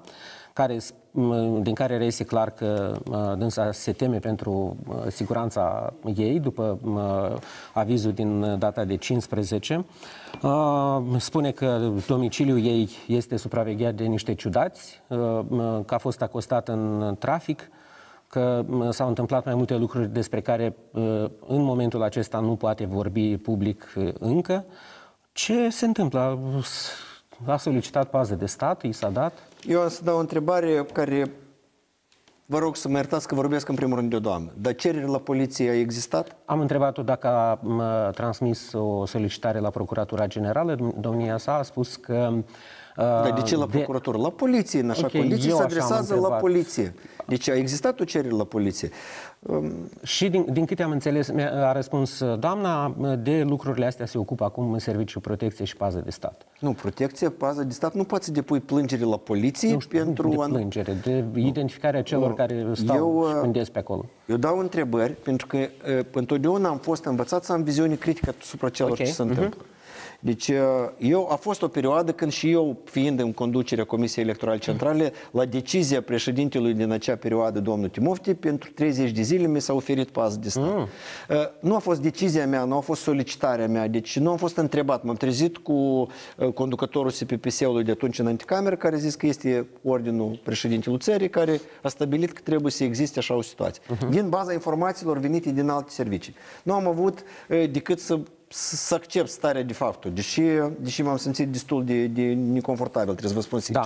din care reiese clar că dânsa se teme pentru siguranța ei după avizul din data de 15. Spune că domiciliul ei este supravegheat de niște ciudați, că a fost acostat în trafic, că s-au întâmplat mai multe lucruri despre care în momentul acesta nu poate vorbi public încă. Ce se întâmplă? A solicitat pază de stat, i s-a dat? Eu am să dau o întrebare care, vă rog să mă iertați că vorbesc în primul rând de o doamnă. Dar cerere la poliție a existat? Am întrebat-o dacă a transmis o solicitare la Procuratura Generală. Domnia sa a spus că... Dar de ce la procuratură? La poliție, în așa condiții, se adresează la poliție. Deci a existat o cerere la poliție. Și din câte am înțeles, a răspuns doamna, de lucrurile astea se ocupă acum în Serviciul Protecție și Pază de Stat. Nu, protecție, pază de stat, nu poți să depui plângere la poliție pentru... de plângere, de identificarea celor care stau și pândesc pe acolo. Eu dau întrebări, pentru că întotdeauna am fost învățat să am viziune critică asupra celor ce se întâmplă. Deci a fost o perioadă când și eu, fiind în conducerea Comisiei Electorale Centrale, la decizia președintelui din acea perioadă, domnul Timofte, pentru 30 de zile mi s-a oferit pază de stat. Nu a fost decizia mea, nu a fost solicitarea mea, deci nu am fost întrebat. M-am trezit cu conducătorul SPPS-ului de atunci în anticameră, care a zis că este ordinul președintelui țării, care a stabilit că trebuie să existe așa o situație. Din baza informațiilor venite din alte servicii. Nu am avut decât să accept starea de faptul, deși m-am simțit destul de neconfortabil, trebuie să vă spun sincer.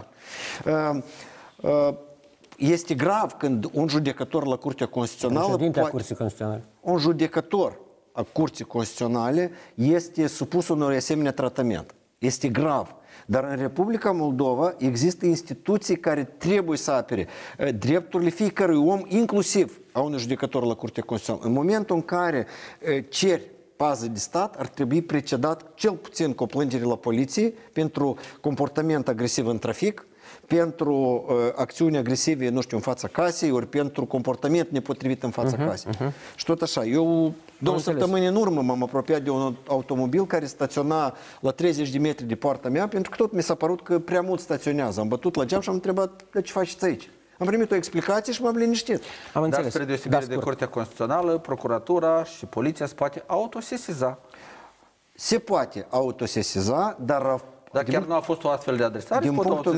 Este grav când un judecător la Curtea Constituțională... Un judecător a Curții Constituționale este supus unor asemenea tratament. Este grav. Dar în Republica Moldova există instituții care trebuie să apere drepturile fiecărui om, inclusiv a unui judecător la Curtea Constituțională. În momentul în care ceri pază de stat, ar trebui precedat cel puțin cu o plângere la poliție pentru comportament agresiv în trafic, pentru acțiuni agresive, nu știu, în fața casei, ori pentru comportament nepotrivit în fața casei. Și tot așa. Eu 2 săptămâni în urmă m-am apropiat de un automobil care staționa la 30 de metri de poarta mea, pentru că tot mi s-a părut că prea mult staționează. Am bătut la geam și am întrebat, de ce faceți aici? Am primit o explicație și m-am liniștit. Am înțeles. Dar spre deosebire de Curtea Constituțională, Procuratura și Poliția se poate autosesiza. se poate autosesiza, dar chiar nu a fost o astfel de adresare, din punctul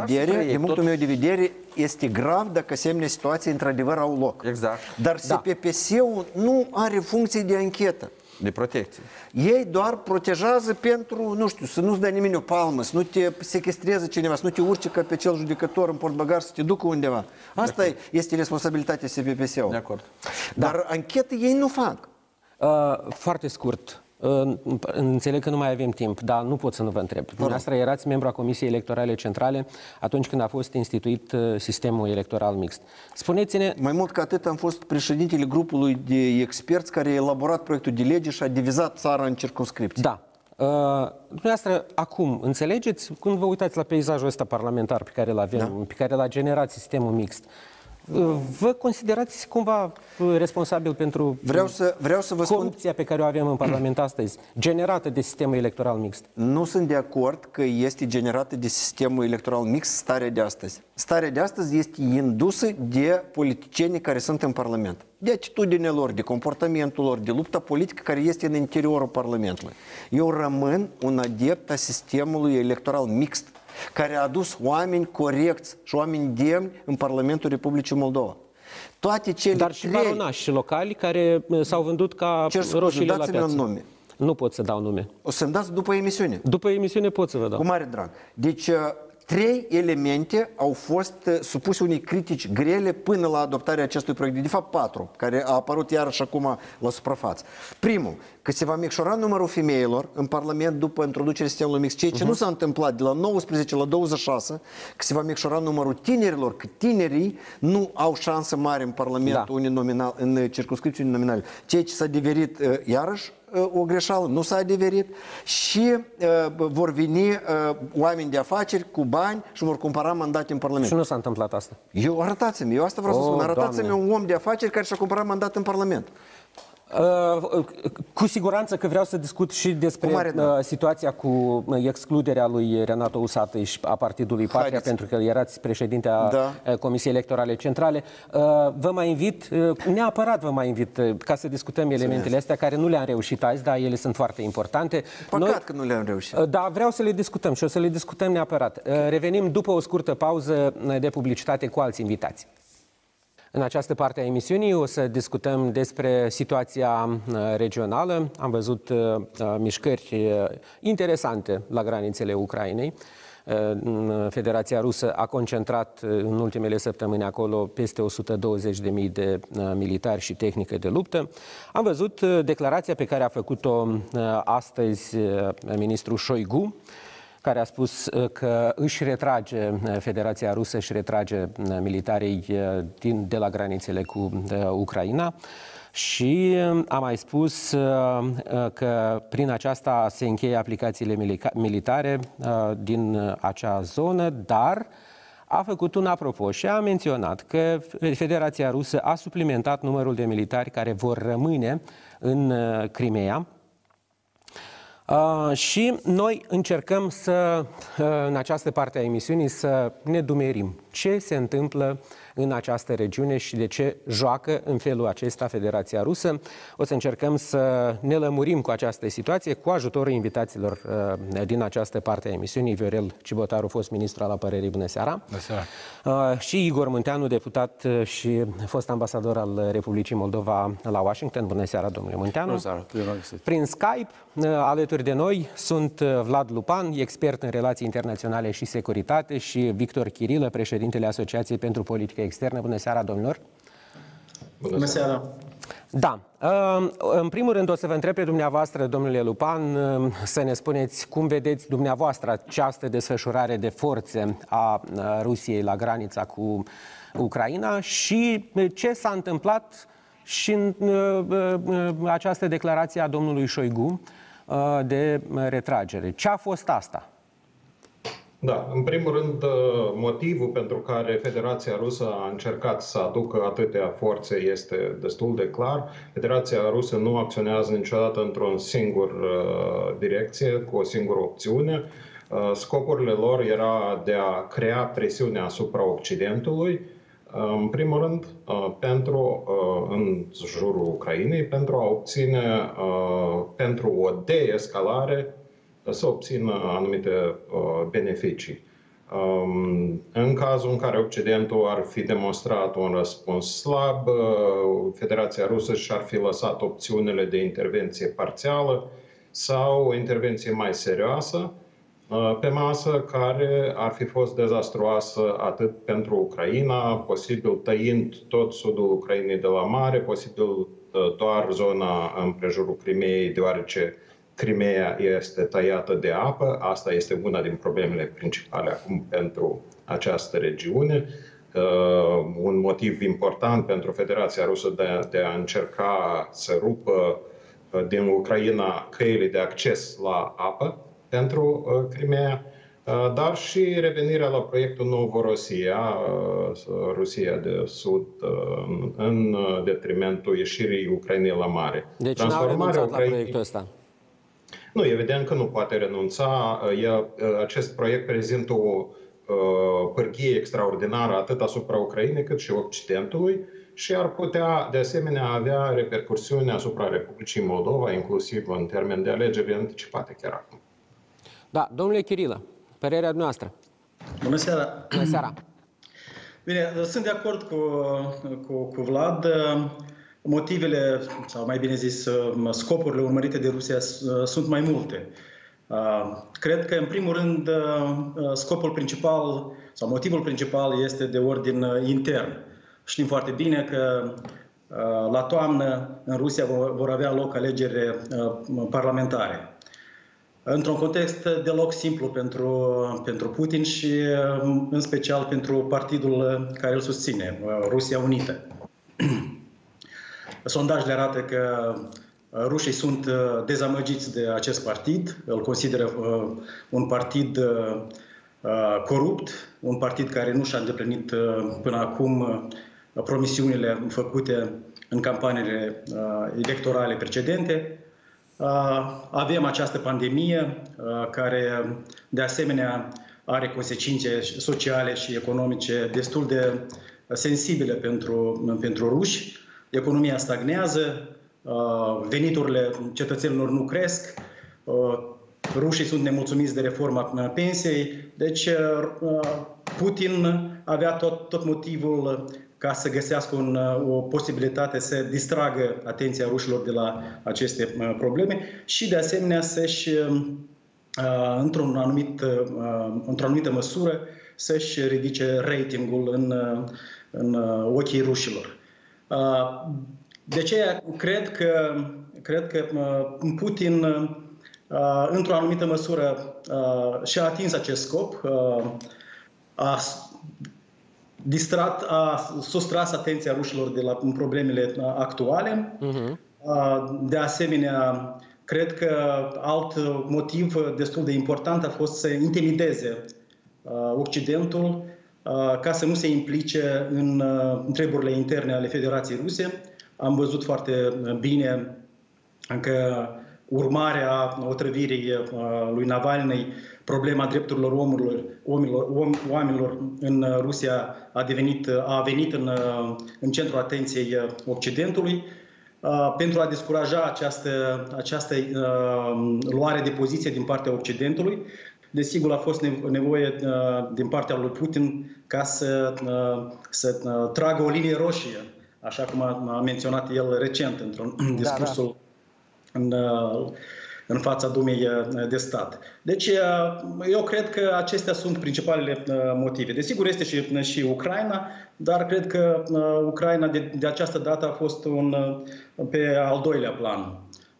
meu de vedere, este grav dacă asemenea situații într-adevăr au loc. Exact. Dar SPPS-ul nu are funcție de anchetă. De protecție. Ei doar protejează pentru, nu știu, să nu-ți dea nimeni o palmă, să nu te sechestreze cineva, să nu te urce ca pe cel judecător în portbagaj, să te ducă undeva. Asta este responsabilitatea SPPS-ului. De acord. Dar anchetă ei nu fac. Foarte scurt. Înțeleg că nu mai avem timp, dar nu pot să nu vă întreb. Dumneavoastră erați membru a Comisiei Electorale Centrale atunci când a fost instituit sistemul electoral mixt. Spuneți-ne... Mai mult ca atât am fost președintele grupului de experți care a elaborat proiectul de lege și a divizat țara în circumscripții. Da. Dumneavoastră, acum, înțelegeți, când vă uitați la peisajul ăsta parlamentar pe care îl avem, pe care l-a generat sistemul mixt, vă considerați cumva responsabil pentru vreau să vă spun corupția pe care o avem în Parlament astăzi, generată de sistemul electoral mixt? Nu sunt de acord că este generată de sistemul electoral mixt starea de astăzi. Starea de astăzi este indusă de politicienii care sunt în Parlament. De atitudinea lor, de comportamentul lor, de lupta politică care este în interiorul Parlamentului. Eu rămân un adept a sistemului electoral mixt, care a adus oameni corecți și oameni demni în Parlamentul Republicii Moldova. Toate cele Dar și baronași locali care s-au vândut ca roșiile la piață. Nume. Nu pot să dau nume. O să-mi dați după emisiune. După emisiune pot să vă dau. Cu mare drag. Deci, 3 elemente au fost supuse unei critici grele până la adoptarea acestui proiect. De fapt, 4, care a apărut iarăși acum la suprafață. Primul, că se va micșora numărul femeilor în Parlament după introducerea sistemului mixt, ceea ce nu s-a întâmplat de la 19 la 26, că se va micșora numărul tinerilor, că tinerii nu au șansă mare în Parlamentul uninominal, în circumscripții uninominale, ceea ce s-a adeverit iarăși o greșeală, nu s-a adeverit și vor veni oameni de afaceri cu bani și vor cumpăra mandate în Parlament. Și nu s-a întâmplat asta. Arătați-mi, eu asta vreau să spun, arătați-mi un om de afaceri care și-a cumpărat mandat în Parlament. Cu siguranță că vreau să discut și despre situația cu excluderea lui Renato Usatăi și a Partidului Patria, pentru că erați președinte a Comisiei Electorale Centrale. Vă mai invit, neapărat vă mai invit, ca să discutăm elementele astea care nu le-am reușit azi, dar ele sunt foarte importante. Păcat că nu le-am reușit. Da, vreau să le discutăm și o să le discutăm neapărat. Revenim după o scurtă pauză de publicitate cu alți invitați. În această parte a emisiunii o să discutăm despre situația regională. Am văzut mișcări interesante la granițele Ucrainei. Federația Rusă a concentrat în ultimele săptămâni acolo peste 120.000 de militari și tehnică de luptă. Am văzut declarația pe care a făcut-o astăzi ministrul Șoigu, care a spus că își retrage, Federația Rusă își retrage militarii de la granițele cu Ucraina și a mai spus că prin aceasta se încheie aplicațiile militare din acea zonă, dar a făcut un apropo și a menționat că Federația Rusă a suplimentat numărul de militari care vor rămâne în Crimea. Și noi încercăm să, în această parte a emisiunii, să ne dumerim ce se întâmplă în această regiune și de ce joacă în felul acesta Federația Rusă. O să încercăm să ne lămurim cu această situație cu ajutorul invitaților din această parte a emisiunii. Viorel Cibotaru, fost ministru al apărării, bună seara. Bună seara. Și Igor Munteanu, deputat și fost ambasador al Republicii Moldova la Washington. Bună seara, domnule Munteanu. Bună seara. Prin Skype, alături de noi sunt Vlad Lupan, expert în relații internaționale și securitate, și Victor Chirilă, președintele Asociației pentru Politică Externă. Bună seara, domnilor! Bună seara! Da, în primul rând o să vă întreb pe dumneavoastră, domnule Lupan, să ne spuneți cum vedeți dumneavoastră această desfășurare de forțe a Rusiei la granița cu Ucraina și ce s-a întâmplat și în această declarație a domnului Șoigu de retragere. Ce a fost asta? Da, în primul rând, motivul pentru care Federația Rusă a încercat să aducă atâtea forțe este destul de clar. Federația Rusă nu acționează niciodată într-o singură direcție, cu o singură opțiune. Scopurile lor era de a crea presiune asupra Occidentului În primul rând, în jurul Ucrainei, pentru a obține, pentru o deescalare, să obțină anumite beneficii. În cazul în care Occidentul ar fi demonstrat un răspuns slab, Federația Rusă și-ar fi lăsat opțiunile de intervenție parțială sau o intervenție mai serioasă pe masă, care ar fi fost dezastruoasă atât pentru Ucraina, posibil tăind tot sudul Ucrainei de la mare, posibil doar zona împrejurul Crimeei, deoarece Crimeea este tăiată de apă. Asta este una din problemele principale acum pentru această regiune. Un motiv important pentru Federația Rusă de a încerca să rupă din Ucraina căile de acces la apă pentru Crimeea, dar și revenirea la proiectul Novorossiya, Rusia de Sud, în detrimentul ieșirii Ucrainei la mare. Deci n-au renunțat la proiectul ăsta. Nu, evident că nu poate renunța. Acest proiect prezintă o pârghie extraordinară atât asupra Ucrainei cât și Occidentului și ar putea, de asemenea, avea repercursiuni asupra Republicii Moldova, inclusiv în termen de alegeri anticipate chiar acum. Da, domnule Chirilă, părerea noastră. Bună seara! Bună seara! Bine, sunt de acord cu Vlad. Motivele, sau mai bine zis, scopurile urmărite de Rusia sunt mai multe. Cred că, în primul rând, scopul principal sau motivul principal este de ordin intern. Știm foarte bine că la toamnă în Rusia vor avea loc alegeri parlamentare. Într-un context deloc simplu pentru Putin și în special pentru partidul care îl susține, Rusia Unită. Sondajele arată că rușii sunt dezamăgiți de acest partid, îl consideră un partid corupt, un partid care nu și-a îndeplinit până acum promisiunile făcute în campaniile electorale precedente. Avem această pandemie care de asemenea are consecințe sociale și economice destul de sensibile pentru ruși. Economia stagnează, veniturile cetățenilor nu cresc, rușii sunt nemulțumiți de reforma pensiei, deci Putin avea tot motivul ca să găsească o posibilitate să distragă atenția rușilor de la aceste probleme și de asemenea să-și, într-o anumită măsură, să-și ridice ratingul în ochii rușilor. De aceea cred că Putin, într-o anumită măsură, și-a atins acest scop, a sustras atenția rușilor de la problemele actuale. De asemenea, cred că alt motiv destul de important a fost să intimideze Occidentul ca să nu se implice în treburile interne ale Federației Ruse. Am văzut foarte bine că urmarea otrăvirii lui Navalny, problema drepturilor oamenilor în Rusia a venit în centrul atenției Occidentului. Pentru a descuraja această luare de poziție din partea Occidentului, desigur a fost nevoie din partea lui Putin ca să tragă o linie roșie, așa cum a menționat el recent într-un discursul în fața Dumei de Stat. Deci eu cred că acestea sunt principalele motive. Desigur este și Ucraina, dar cred că Ucraina de această dată a fost pe al doilea plan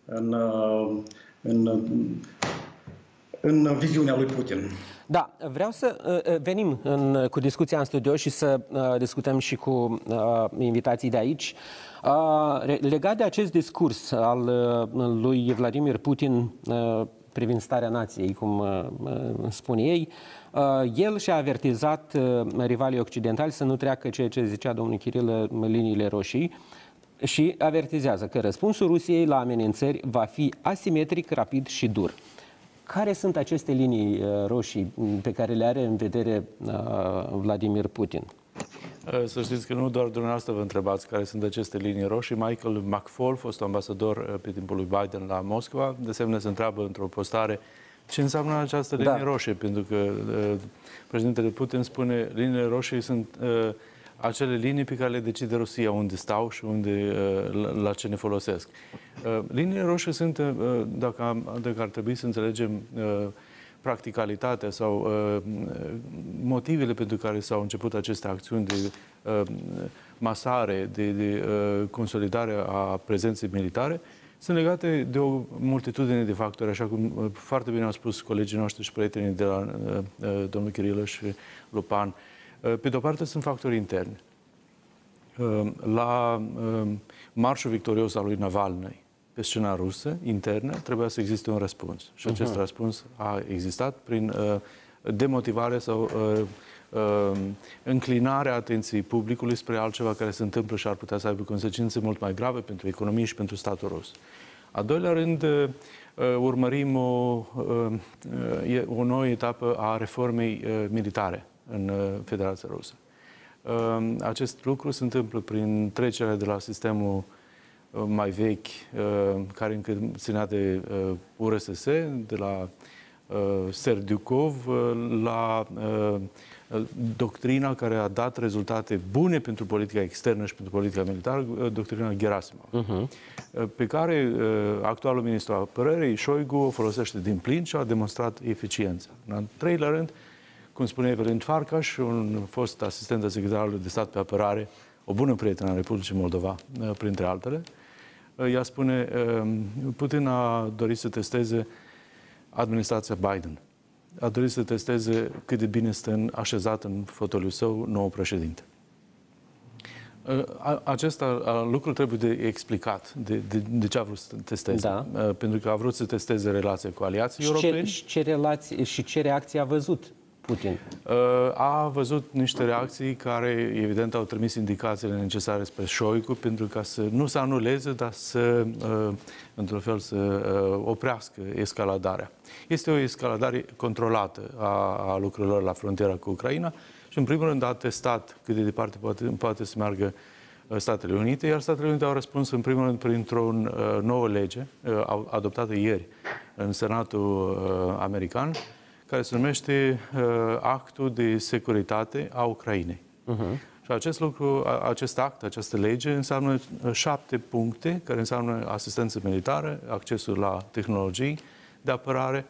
în viziunea lui Putin. Da, vreau să venim cu discuția în studio și să discutăm și cu invitații de aici. Legat de acest discurs al lui Vladimir Putin privind starea nației, cum spun ei, el și-a avertizat rivalii occidentali să nu treacă, ceea ce zicea domnul Chirilă, liniile roșii, și avertizează că răspunsul Rusiei la amenințări va fi asimetric, rapid și dur. Care sunt aceste linii roșii pe care le are în vedere Vladimir Putin? Să știți că nu doar dumneavoastră vă întrebați care sunt aceste linii roșii. Michael McFaul, fost ambasador pe timpul lui Biden la Moscova, de asemenea se întreabă într-o postare ce înseamnă această linie roșie, pentru că președintele Putin spune liniile roșii sunt acele linii pe care le decide Rusia, unde stau și unde, la ce ne folosesc. Liniile roșii sunt, dacă ar trebui să înțelegem practicalitatea sau motivele pentru care s-au început aceste acțiuni de masare, de consolidare a prezenței militare, sunt legate de o multitudine de factori, așa cum foarte bine au spus colegii noștri și prietenii de la domnul Chirilă și Lupan. Pe de-o parte sunt factori interni. La marșul victorios al lui Navalny pe scena rusă, internă, trebuia să existe un răspuns. Și acest răspuns a existat prin demotivare sau înclinarea atenției publicului spre altceva care se întâmplă și ar putea să aibă consecințe mult mai grave pentru economie și pentru statul rus. A doilea rând, urmărim o nouă etapă a reformei militare în Federația Rusă. Acest lucru se întâmplă prin trecerea de la sistemul mai vechi, care încă ținea de URSS, de la Serdiukov, la doctrina care a dat rezultate bune pentru politica externă și pentru politica militară, doctrina Gerasimov, pe care actualul ministru al apărării, Șoigu, o folosește din plin și a demonstrat eficiența. În al treilea rând, cum spune Evelyn Farkas, un fost asistent al secretarului de stat pe apărare, o bună prietenă a Republicii Moldova, printre altele, ea spune, Putin a dorit să testeze administrația Biden. A dorit să testeze cât de bine este așezat în fotoliul său nou președinte. Acest lucru trebuie de explicat. De ce a vrut să testeze? Da. Pentru că a vrut să testeze relația cu aliații europeni. Și ce reacție a văzut Putin? A văzut niște reacții care, evident, au trimis indicațiile necesare spre Șoigu pentru ca să nu se anuleze, dar să, într-un fel, să oprească escaladarea. Este o escaladare controlată a lucrurilor la frontiera cu Ucraina și, în primul rând, a testat cât de departe poate să meargă Statele Unite, iar Statele Unite au răspuns, în primul rând, printr-o nouă lege adoptată ieri în Senatul american, care se numește Actul de Securitate a Ucrainei. Și acest lucru, acest act, această lege, înseamnă 7 puncte, care înseamnă asistență militară, accesul la tehnologii de apărare,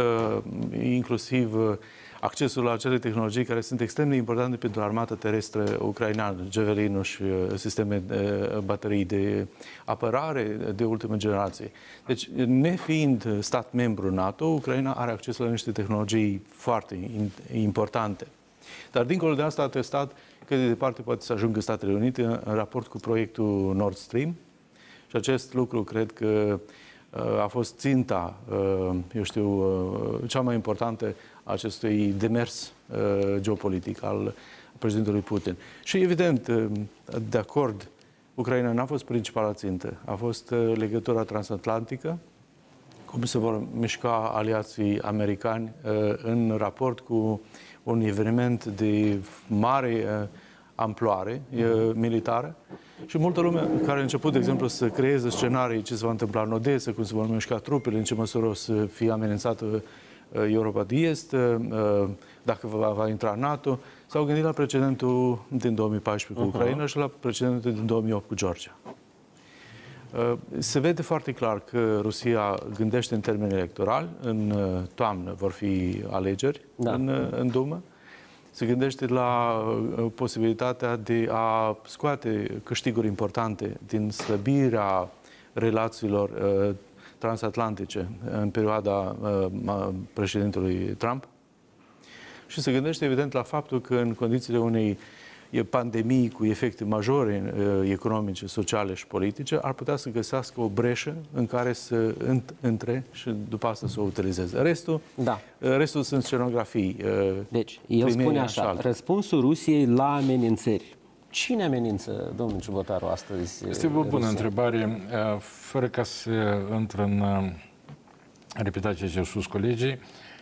inclusiv accesul la acele tehnologii care sunt extrem de importante pentru armata terestră ucraineană, Javelin și sisteme de baterii de apărare de ultimă generație. Deci, nefiind stat membru NATO, Ucraina are acces la niște tehnologii foarte importante. Dar, dincolo de asta, a testat cât de departe poate să ajungă Statele Unite în raport cu proiectul Nord Stream. Și acest lucru, cred că a fost ținta, eu știu, cea mai importantă a acestui demers geopolitic al președintelui Putin. Și, evident, de acord, Ucraina n-a fost principala țintă. A fost legătura transatlantică, cum se vor mișca aliații americani în raport cu un eveniment de mare amploare militară și multă lume care a început, de exemplu, să creeze scenarii ce se va întâmpla în Odessa, cum se vor mișca trupele, în ce măsură o să fie amenințată Europa de Est, dacă va intra NATO, s-au gândit la precedentul din 2014 cu Ucraina și la precedentul din 2008 cu Georgia. Se vede foarte clar că Rusia gândește în termeni electorali. În toamnă vor fi alegeri în Dumă. Se gândește la posibilitatea de a scoate câștiguri importante din slăbirea relațiilor transatlantice în perioada președintelui Trump. Și se gândește, evident, la faptul că în condițiile unei pandemii cu efecte majore economice, sociale și politice, ar putea să găsească o breșă în care să intre și după asta să o utilizeze. Restul sunt scenografii. Deci, el spune așa, răspunsul Rusiei la amenințări. Cine amenință, domnul Ciubotaru, astăzi? Este o bună întrebare. Fără ca să intră în repetația ce au spus colegii,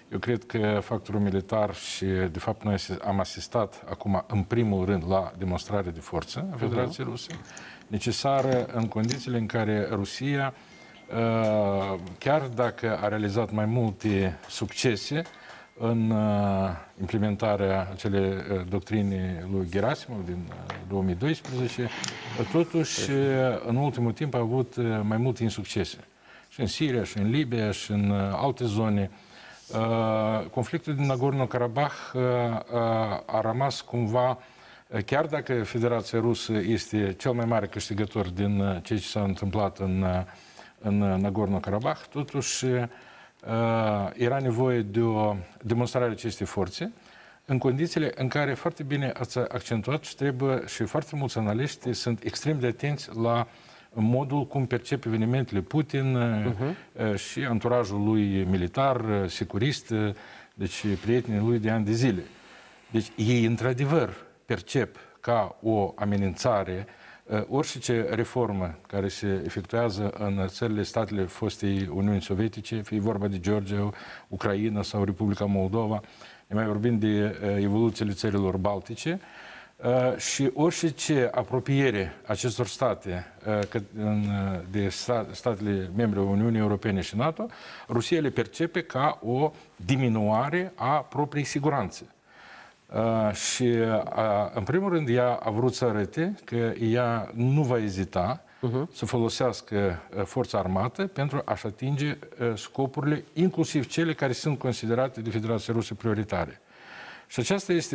Eu cred că factorul militar și, de fapt, noi am asistat acum, în primul rând, la demonstrare de forță a Federației Ruse, necesară în condițiile în care Rusia, chiar dacă a realizat mai multe succese în implementarea acelei doctrine lui Gerasimov din 2012, totuși, în ultimul timp a avut mai multe insuccese. Și în Siria, și în Libia, și în alte zone. Conflictul din Nagorno-Karabakh a rămas cumva, chiar dacă Federația Rusă este cel mai mare câștigător din ceea ce s-a întâmplat în Nagorno-Karabakh, totuși era nevoie de o demonstrare a acestei forțe, în condițiile în care foarte bine ați accentuat și trebuie, și foarte mulți analiști sunt extrem de atenți la modul cum percepe evenimentele Putin și anturajul lui militar, securist, deci prietenii lui de ani de zile. Deci ei într-adevăr percep ca o amenințare orice reformă care se efectuează în țările, statele fostei Uniuni Sovietice, fie vorba de Georgia, Ucraina sau Republica Moldova, ne mai vorbim de evoluțiile țărilor baltice, și orice apropiere acestor state de statele membre Uniunii Europene și NATO, Rusia le percepe ca o diminuare a propriei siguranțe. Și, în primul rând, ea a vrut să arate că ea nu va ezita să folosească forța armată pentru a-și atinge scopurile, inclusiv cele care sunt considerate de Federația Rusă prioritare. Și aceasta este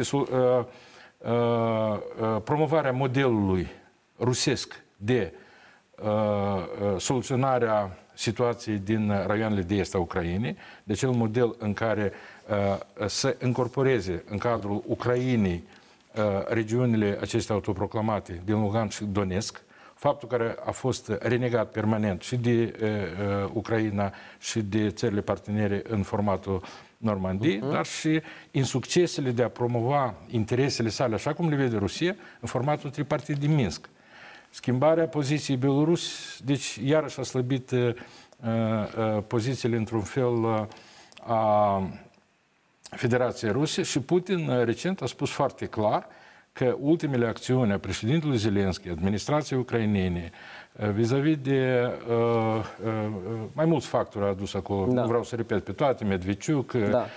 promovarea modelului rusesc de soluționarea situației din raioanele de est a Ucrainei, de cel model în care să incorporeze în cadrul Ucrainei regiunile acestea autoproclamate din Lugansk și Donetsk, faptul care a fost renegat permanent și de Ucraina și de țările partenere în formatul Normandiei, dar și insuccesele de a promova interesele sale, așa cum le vede Rusia, în formatul tripartit din Minsk. Schimbarea poziției Belarus, deci iarăși a slăbit pozițiile într-un fel a Federației Ruse și Putin recent a spus foarte clar că ultimele acțiuni a președintelui Zelenski, administrației ucrainene, vis-a-vis de mai mulți factori a adus acolo, nu vreau să repet pe toate, Medveciuc,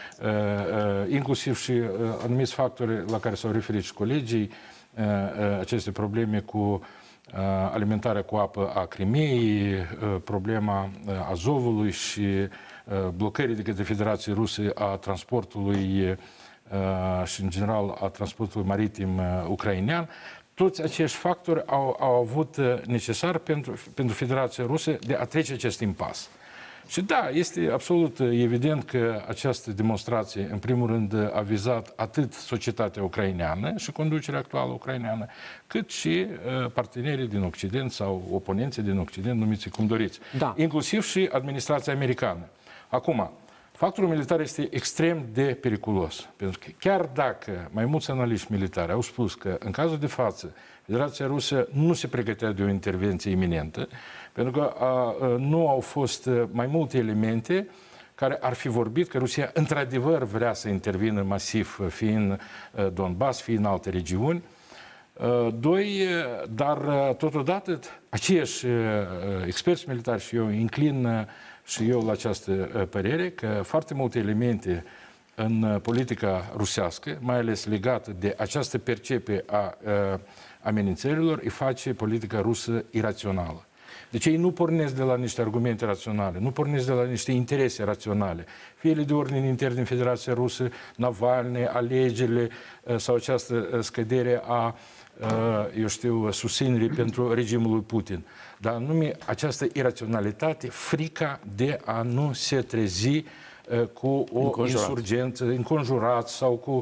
inclusiv și anumiți factori la care s-au referit și colegii, aceste probleme cu alimentarea cu apă a Crimeei, problema Azovului și blocării de către Federația Rusă a transportului și, în general, a transportului maritim ucrainean, toți acești factori au avut necesar pentru Federația Rusă de a trece acest impas. Și da, este absolut evident că această demonstrație, în primul rând, a vizat atât societatea ucraineană și conducerea actuală ucraineană, cât și partenerii din Occident sau oponenții din Occident, numiți cum doriți. Da. Inclusiv și administrația americană. Acum, factorul militar este extrem de periculos, pentru că chiar dacă mai mulți analiști militari au spus că în cazul de față Federația Rusă nu se pregătea de o intervenție iminentă, pentru că nu au fost mai multe elemente care ar fi vorbit că Rusia într-adevăr vrea să intervină masiv, fie în Donbass, fie în alte regiuni. Doi, dar totodată aceiași experți militari și eu înclin și eu la această părere că foarte multe elemente în politica rusească, mai ales legată de această percepție a amenințărilor, îi face politica rusă irațională. Deci ei nu pornesc de la niște argumente raționale, nu pornesc de la niște interese raționale, fie ele de ordine intern din Federația Rusă, Navalny, alegerile sau această scădere a susținerii pentru regimul lui Putin. Dar anume această iraționalitate, frica de a nu se trezi cu o insurgență, înconjurat sau cu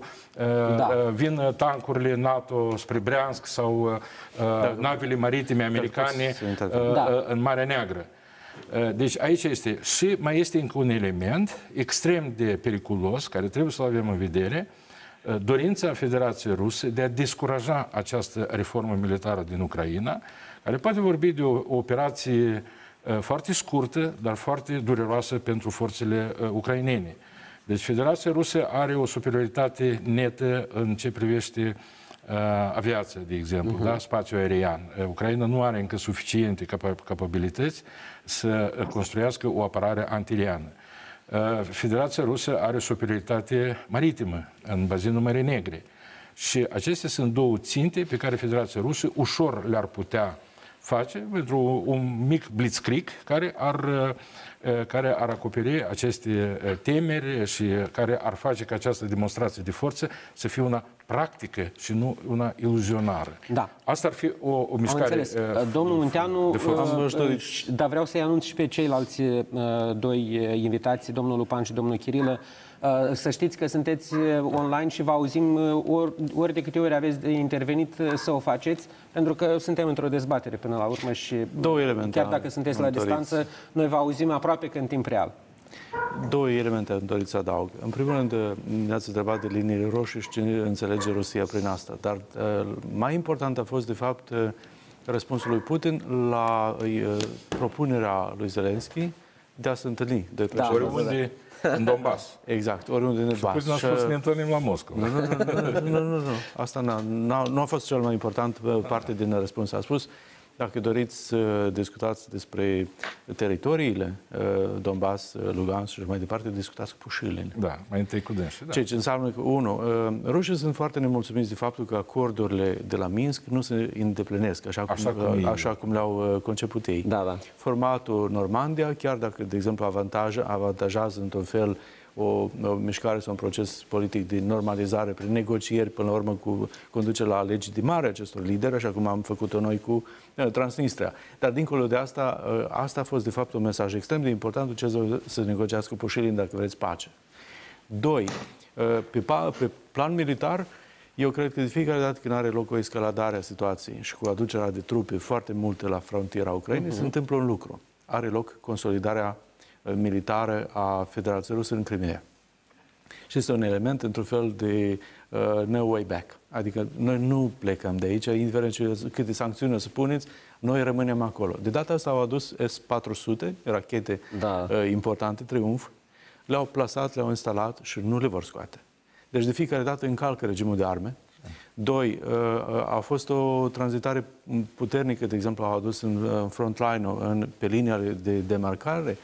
vin tancurile NATO spre Briansk sau navele maritime americane în Marea Neagră. Deci aici este. Și mai este încă un element extrem de periculos, care trebuie să-l avem în vedere, dorința Federației Ruse de a descuraja această reformă militară din Ucraina, care poate vorbi de o operație foarte scurtă, dar foarte dureroasă pentru forțele ucrainene. Deci Federația Rusă are o superioritate netă în ce privește aviația, de exemplu, da? Spațiul aerian. Ucraina nu are încă suficiente capabilități să construiască o apărare antiaeriană. Federația Rusă are superioritate maritimă în bazinul Mării Negre. Și acestea sunt două ținte pe care Federația Rusă ușor le-ar putea face pentru un mic blitzkrieg care ar acoperi aceste temeri și care ar face ca această demonstrație de forță să fie una practică și nu una iluzionară. Da. Asta ar fi o mișcare. Domnul Munteanu, dar vreau să-i anunț și pe ceilalți doi invitați, domnul Lupan și domnul Chirilă. Să știți că sunteți online și vă auzim ori de câte ori aveți intervenit să o faceți, pentru că suntem într-o dezbatere până la urmă și două elemente chiar dacă sunteți la distanță, noi vă auzim aproape că în timp real. Două elemente am dorit să adaug. În primul rând, ne-ați întrebat de liniile roșii și ce înțelege Rusia prin asta. Dar mai important a fost, de fapt, răspunsul lui Putin la propunerea lui Zelensky de a se întâlni. Oriunde în Donbass. Exact, oriunde în Donbass. Și până să ne întâlnim la Moscova. Nu. Asta nu a fost cel mai important parte din răspuns. A spus, dacă doriți să discutați despre teritoriile Donbass, Lugansk și mai departe, discutați cu Pușilin. Da, mai întâi cu dânsi. Da. Ceea ce înseamnă că, rușii sunt foarte nemulțumiți de faptul că acordurile de la Minsk nu se îndeplinesc așa cum le-au conceput ei. Da. Formatul Normandia, chiar dacă, de exemplu, avantajează într-un fel o mișcare sau un proces politic de normalizare prin negocieri, până la urmă conduce la legitimarea acestor lideri, așa cum am făcut-o noi cu Transnistria. Dar dincolo de asta, asta a fost de fapt un mesaj extrem de important să negociați cu Pușilin dacă vreți pace. Doi, pe plan militar, eu cred că de fiecare dată când are loc o escaladare a situației și cu aducerea de trupe foarte multe la frontiera Ucrainei, se întâmplă un lucru. Are loc consolidarea militară a Federației Ruse în Crimea. Și este un element, într-un fel, de no way back. Adică noi nu plecăm de aici, indiferent câte sancțiuni o să puneți, noi rămânem acolo. De data asta au adus S-400, rachete importante, Triumf, le-au plasat, le-au instalat și nu le vor scoate. Deci de fiecare dată încalcă regimul de arme. Doi, a fost o tranzitare puternică, de exemplu, au adus în frontline, pe linia de demarcare,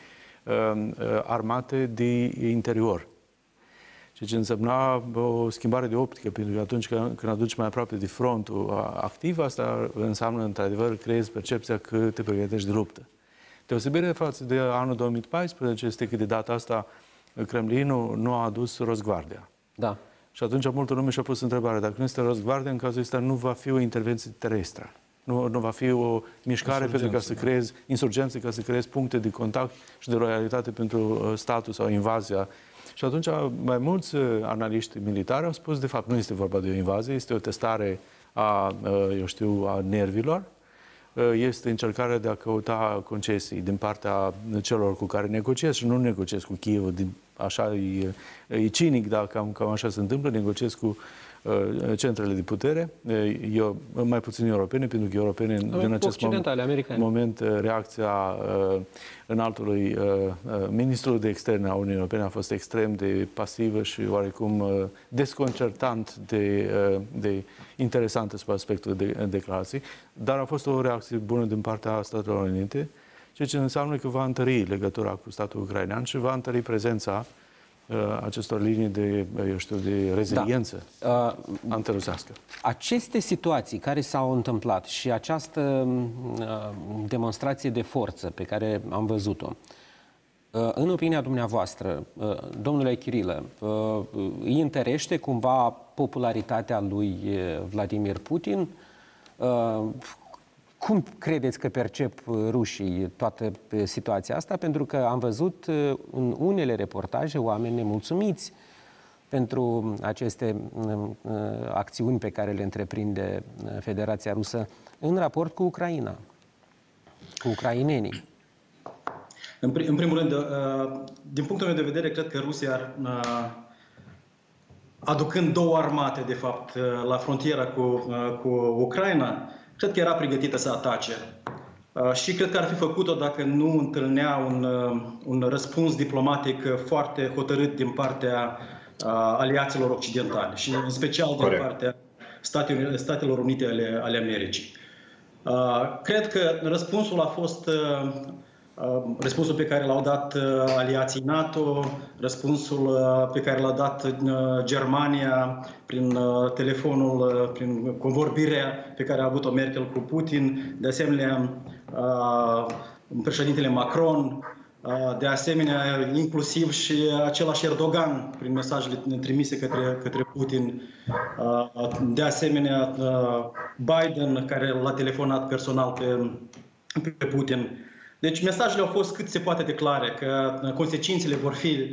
armate de interior. Ceea ce însemna o schimbare de optică, pentru că atunci când aduci mai aproape de frontul activ, asta înseamnă, într-adevăr, creezi percepția că te pregătești de luptă. Deosebirea față de anul 2014 este că de data asta Kremlinul nu a adus Rosguardia. Da. Și atunci multă lume și-a pus întrebarea, dacă nu este Rosguardia, în cazul ăsta nu va fi o intervenție terestră. Nu va fi o mișcare pentru ca să creezi insurgențe, ca să creezi puncte de contact și de loialitate pentru statul sau invazia. Și atunci mai mulți analiști militari au spus, de fapt, nu este vorba de o invazie, este o testare a nervilor, este încercarea de a căuta concesii din partea celor cu care negociez și nu negociez cu Kievul, așa e cinic, dar cam așa se întâmplă, negociez cu centrele de putere, mai puțin europene, pentru că europene din acest moment reacția înaltului ministrul de externe a Uniunii Europene a fost extrem de pasivă și oarecum desconcertant de interesantă spre aspectul de declarații, dar a fost o reacție bună din partea Statelor Unite, ceea ce înseamnă că va întări legătura cu statul ucrainean și va întări prezența acestor linii de reziliență antirusească. Aceste situații care s-au întâmplat și această demonstrație de forță pe care am văzut-o, în opinia dumneavoastră, domnule Chirilă, îi întărește cumva popularitatea lui Vladimir Putin? Cum credeți că percep rușii toată situația asta? Pentru că am văzut în unele reportaje oameni nemulțumiți pentru aceste acțiuni pe care le întreprinde Federația Rusă în raport cu Ucraina, cu ucrainenii. În primul rând, din punctul meu de vedere, cred că Rusia, aducând două armate, de fapt, la frontiera cu Ucraina, cred că era pregătită să atace. Și cred că ar fi făcut-o dacă nu întâlnea un răspuns diplomatic foarte hotărât din partea aliaților occidentali și în special din partea Statelor Unite ale Americii. Cred că răspunsul a fost răspunsul pe care l-au dat aliații NATO, răspunsul pe care l-a dat Germania prin telefonul, prin convorbirea pe care a avut-o Merkel cu Putin, de asemenea președintele Macron, de asemenea inclusiv și același Erdogan prin mesajele trimise către Putin, de asemenea Biden care l-a telefonat personal pe Putin. Deci mesajele au fost cât se poate de clare, că consecințele vor fi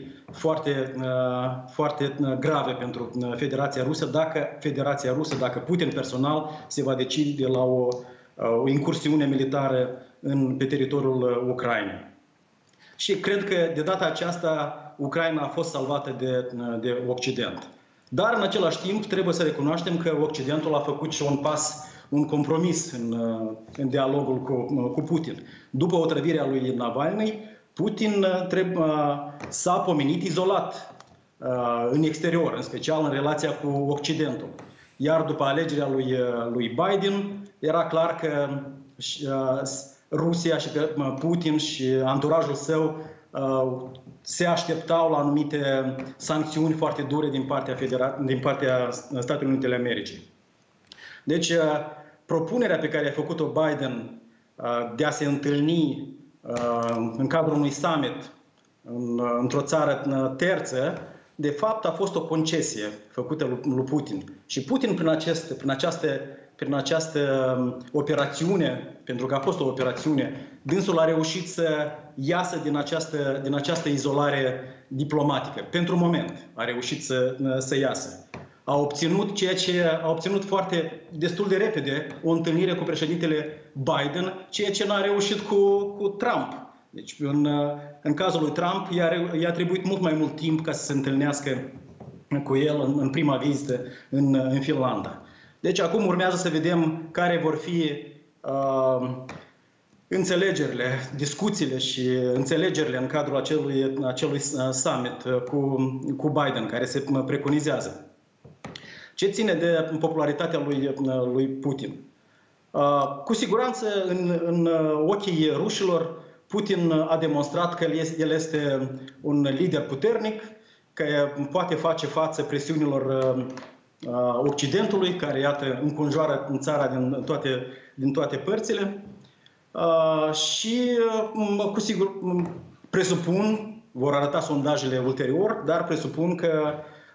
foarte grave pentru Federația Rusă, dacă Putin personal se va decide la o incursiune militară pe teritoriul Ucrainei. Și cred că de data aceasta Ucraina a fost salvată de Occident. Dar în același timp trebuie să recunoaștem că Occidentul a făcut și un compromis în dialogul cu Putin. După otrăvirea lui Navalny, Putin s-a pomenit izolat în exterior, în special în relația cu Occidentul. Iar după alegerea lui Biden, era clar că Rusia și că Putin și anturajul său se așteptau la anumite sancțiuni foarte dure din partea Statelor Unite ale Americii. Deci, propunerea pe care a făcut-o Biden de a se întâlni în cadrul unui summit într-o țară terță, de fapt a fost o concesie făcută lui Putin. Și Putin prin această operațiune, pentru că a fost o operațiune, dânsul a reușit să iasă din această izolare diplomatică. Pentru moment a reușit să iasă. A obținut destul de repede o întâlnire cu președintele Biden, ceea ce n-a reușit cu Trump. Deci, în cazul lui Trump, i-a trebuit mult mai mult timp ca să se întâlnească cu el în prima vizită în Finlanda. Deci, acum urmează să vedem care vor fi înțelegerile, discuțiile și înțelegerile în cadrul acelui summit cu Biden, care se preconizează. Ce ține de popularitatea lui Putin? Cu siguranță, în ochii rușilor, Putin a demonstrat că el este un lider puternic, că poate face față presiunilor Occidentului, care, iată, înconjoară țara din toate părțile. Și, cu sigur, presupun, vor arăta sondajele ulterior, dar presupun că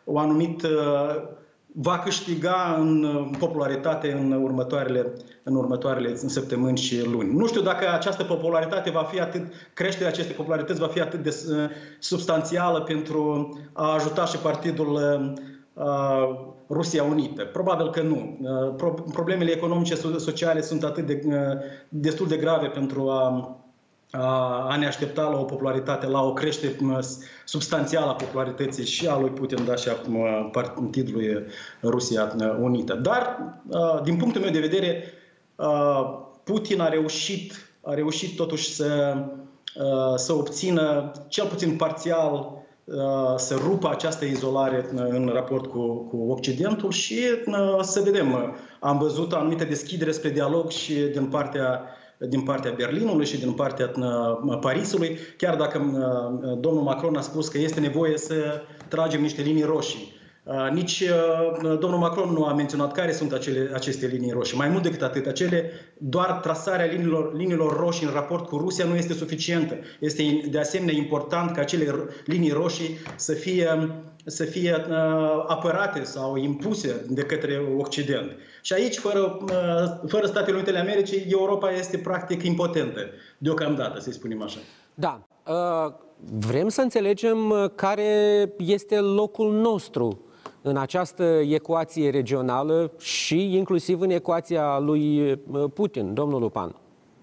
va câștiga în popularitate în următoarele săptămâni și luni. Nu știu dacă această popularitate creșterea acestei popularități va fi atât de substanțială pentru a ajuta și partidul Rusia Unită. Probabil că nu. Problemele economice, sociale sunt destul de grave pentru a ne aștepta la o popularitate, la o creștere substanțială a popularității și a lui Putin, dar și a partidului Rusia Unită. Dar, din punctul meu de vedere, Putin a reușit totuși să obțină, cel puțin parțial, să rupă această izolare în raport cu Occidentul și să vedem. Am văzut anumite deschidere spre dialog și din partea Berlinului și din partea Parisului, chiar dacă domnul Macron a spus că este nevoie să tragem niște linii roșii. Nici domnul Macron nu a menționat care sunt aceste linii roșii. Mai mult decât atât, doar trasarea liniilor roșii în raport cu Rusia nu este suficientă. Este de asemenea important ca acele linii roșii să fie apărate sau impuse de către Occident. Și aici, fără Statele Unite ale Americii, Europa este practic impotentă, deocamdată, să-i spunem așa. Da. Vrem să înțelegem care este locul nostru în această ecuație regională și inclusiv în ecuația lui Putin, domnul Lupan.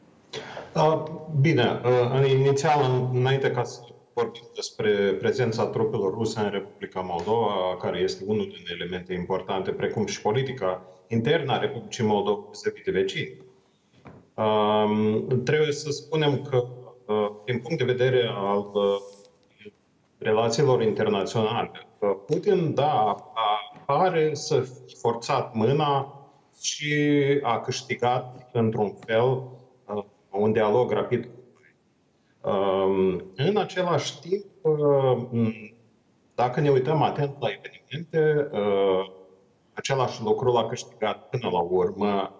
Bine, inițial, înainte ca să vorbim despre prezența trupelor ruse în Republica Moldova, care este unul din elemente importante, precum și politica internă a Republicii Moldova vis-a-vis de vecini. Trebuie să spunem că, din punct de vedere al relațiilor internaționale, Putin, da, pare să fi forțat mâna și a câștigat, într-un fel, un dialog rapid. În același timp, dacă ne uităm atent la evenimente, același lucru l-a câștigat până la urmă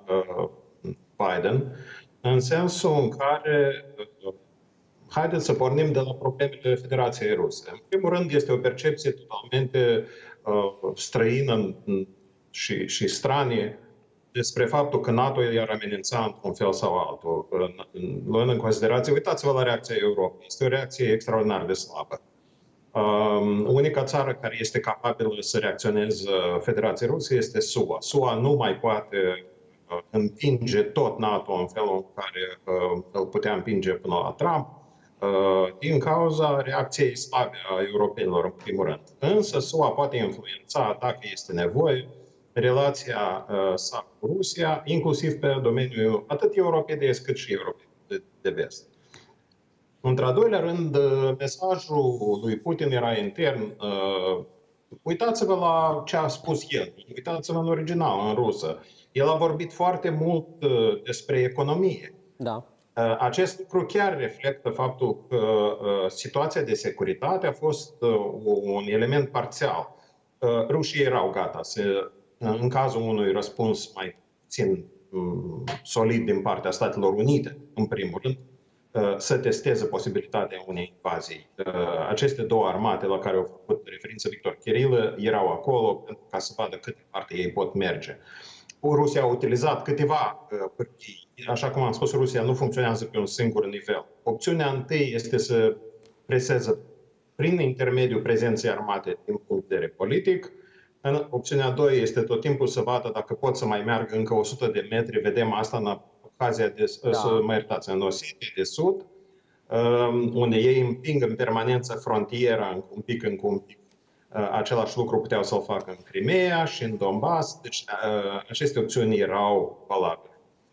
Biden, în sensul în care haideți să pornim de la problemele Federației Ruse. În primul rând, este o percepție totalmente străină și stranie despre faptul că NATO i-ar amenința într-un fel sau altul. Luând în considerație, uitați-vă la reacția Europei. Este o reacție extraordinar de slabă. Unica țară care este capabilă să reacționeze Federația Rusă este SUA. SUA nu mai poate împinge tot NATO în felul în care îl putea împinge până la Trump, din cauza reacției slabe a europenilor, în primul rând. Însă SUA poate influența, dacă este nevoie, relația sa cu Rusia, inclusiv pe domeniul atât Europei de Est cât și Europei de Vest. Într-al doilea rând, mesajul lui Putin era intern. Uitați-vă la ce a spus el, uitați-vă în original, în rusă. El a vorbit foarte mult despre economie. Da. Acest lucru chiar reflectă faptul că situația de securitate a fost un element parțial. Rușii erau gata în cazul unui răspuns mai puțin solid din partea Statelor Unite, în primul rând, să testeze posibilitatea unei invazii. Aceste două armate la care au făcut referință Victor Kirilă erau acolo pentru ca să vadă cât de departe ei pot merge. Rusia a utilizat câteva pârghii. Așa cum am spus, Rusia nu funcționează pe un singur nivel. Opțiunea întâi este să preseze prin intermediul prezenței armate din punct de vedere politic. În opțiunea 2 este tot timpul să vadă dacă pot să mai meargă încă 100 de metri. Vedem asta în Abhazia în Osetia de Sud, unde ei împing în permanență frontiera un pic. Același lucru puteau să-l facă în Crimea și în Donbass. Deci aceste opțiuni erau valabile.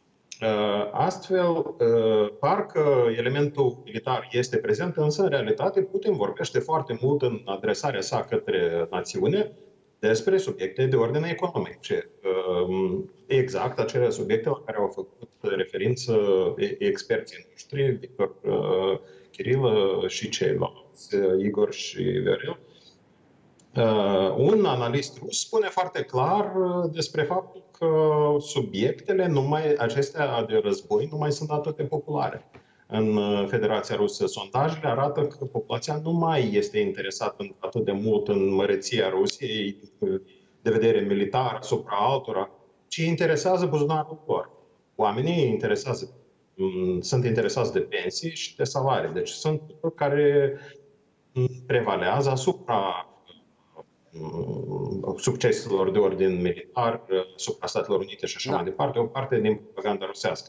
Astfel, parcă elementul militar este prezent, însă în realitate Putin vorbește foarte mult în adresarea sa către națiune despre subiecte de ordine economice. Exact acele subiecte la care au făcut referință experții noștri, Victor Kirilă și ceilalți, Igor și Viorel. Un analist rus spune foarte clar despre faptul că subiectele acestea de război nu mai sunt atât de populare. În Federația Rusă, sondajele arată că populația nu mai este interesată atât de mult în măreția Rusiei de vedere militar asupra altora, ci interesează buzunarul lor. Oamenii sunt interesați de pensii și de salarii. Deci sunt lucruri care prevalează asupra succeselor de ordin militar, asupra Statelor Unite și așa mai departe, o parte din propaganda rusească.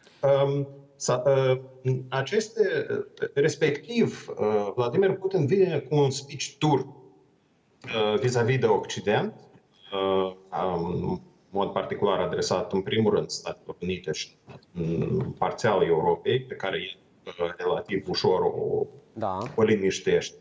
Respectiv, Vladimir Putin vine cu un speech dur vis-a-vis de Occident, în mod particular adresat în primul rând Statelor Unite și parțial Europei, pe care e relativ ușor o liniștește.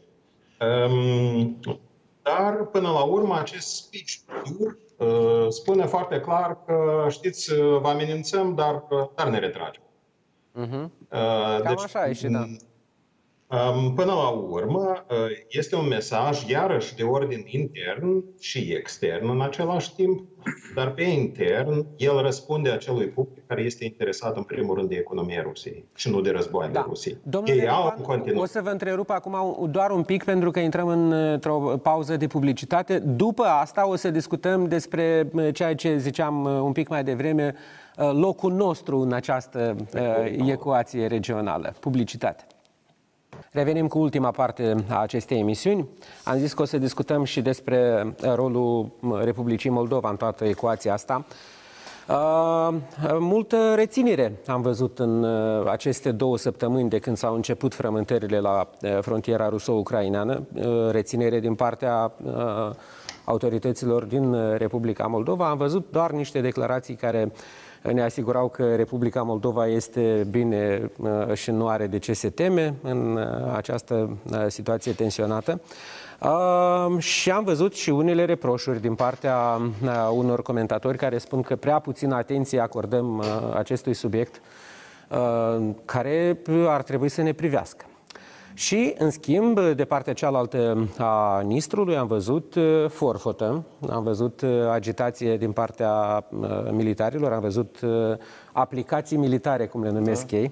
Dar, până la urmă, acest speech dur spune foarte clar că, știți, vă amenințăm, dar ne retragem. Cam așa e și da. Până la urmă, este un mesaj, iarăși, de ordin intern și extern în același timp, dar pe intern, el răspunde acelui public care este interesat, în primul rând, de economia Rusiei și nu de războaiele Rusiei. Domnule Răducan, o să vă întrerup acum doar un pic, pentru că intrăm într-o pauză de publicitate. După asta o să discutăm despre ceea ce ziceam un pic mai devreme, locul nostru în această ecuație regională. Publicitate. Revenim cu ultima parte a acestei emisiuni. Am zis că o să discutăm și despre rolul Republicii Moldova în toată ecuația asta. Multă reținere am văzut în aceste 2 săptămâni de când s-au început frământările la frontiera ruso-ucraineană, reținere din partea autorităților din Republica Moldova. Am văzut doar niște declarații care ne asigurau că Republica Moldova este bine și nu are de ce se teme în această situație tensionată. Și am văzut și unele reproșuri din partea unor comentatori care spun că prea puțină atenție acordăm acestui subiect care ar trebui să ne privească. Și, în schimb, de partea cealaltă a Nistrului am văzut forfotă, am văzut agitație din partea militarilor, am văzut aplicații militare, cum le numesc ei.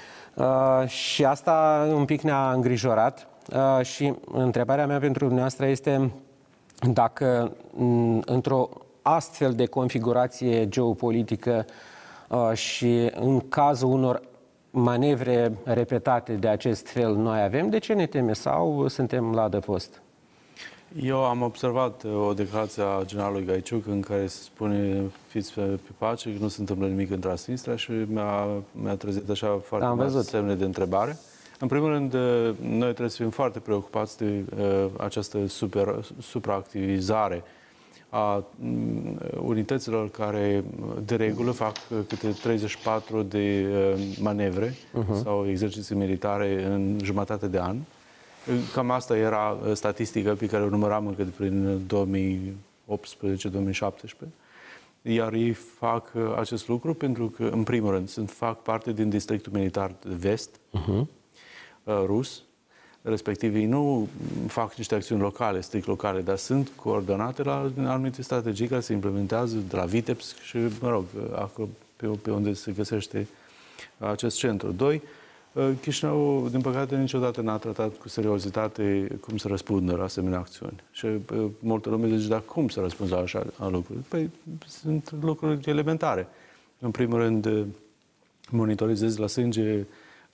Și asta un pic ne-a îngrijorat. Și întrebarea mea pentru dumneavoastră este dacă într-o astfel de configurație geopolitică și în cazul unor manevre repetate de acest fel noi avem, de ce ne teme sau suntem la adăpost? Eu am observat o declarație a generalului Gaiciuc în care se spune fiți pe pace, că nu se întâmplă nimic în Transnistria și mi-a trezit așa foarte mari semne de întrebare. În primul rând, noi trebuie să fim foarte preocupați de această supraactivizare a unităților care de regulă fac câte 34 de manevre sau exerciții militare în jumătate de an. Cam asta era statistica pe care o număram încă de prin 2018-2017. Iar ei fac acest lucru pentru că, în primul rând, fac parte din districtul militar de vest rus, respectiv ei nu fac niște acțiuni locale, strict locale, dar sunt coordonate la anumite strategii care se implementează de la Vitebsk și, mă rog, acolo pe unde se găsește acest centru. Doi, Chișinău, din păcate, niciodată n-a tratat cu seriozitate cum să răspundă la asemenea acțiuni. Și multă lume zice, dar cum să răspunzi la așa lucruri? Păi, sunt lucruri elementare. În primul rând, monitorizezi la sânge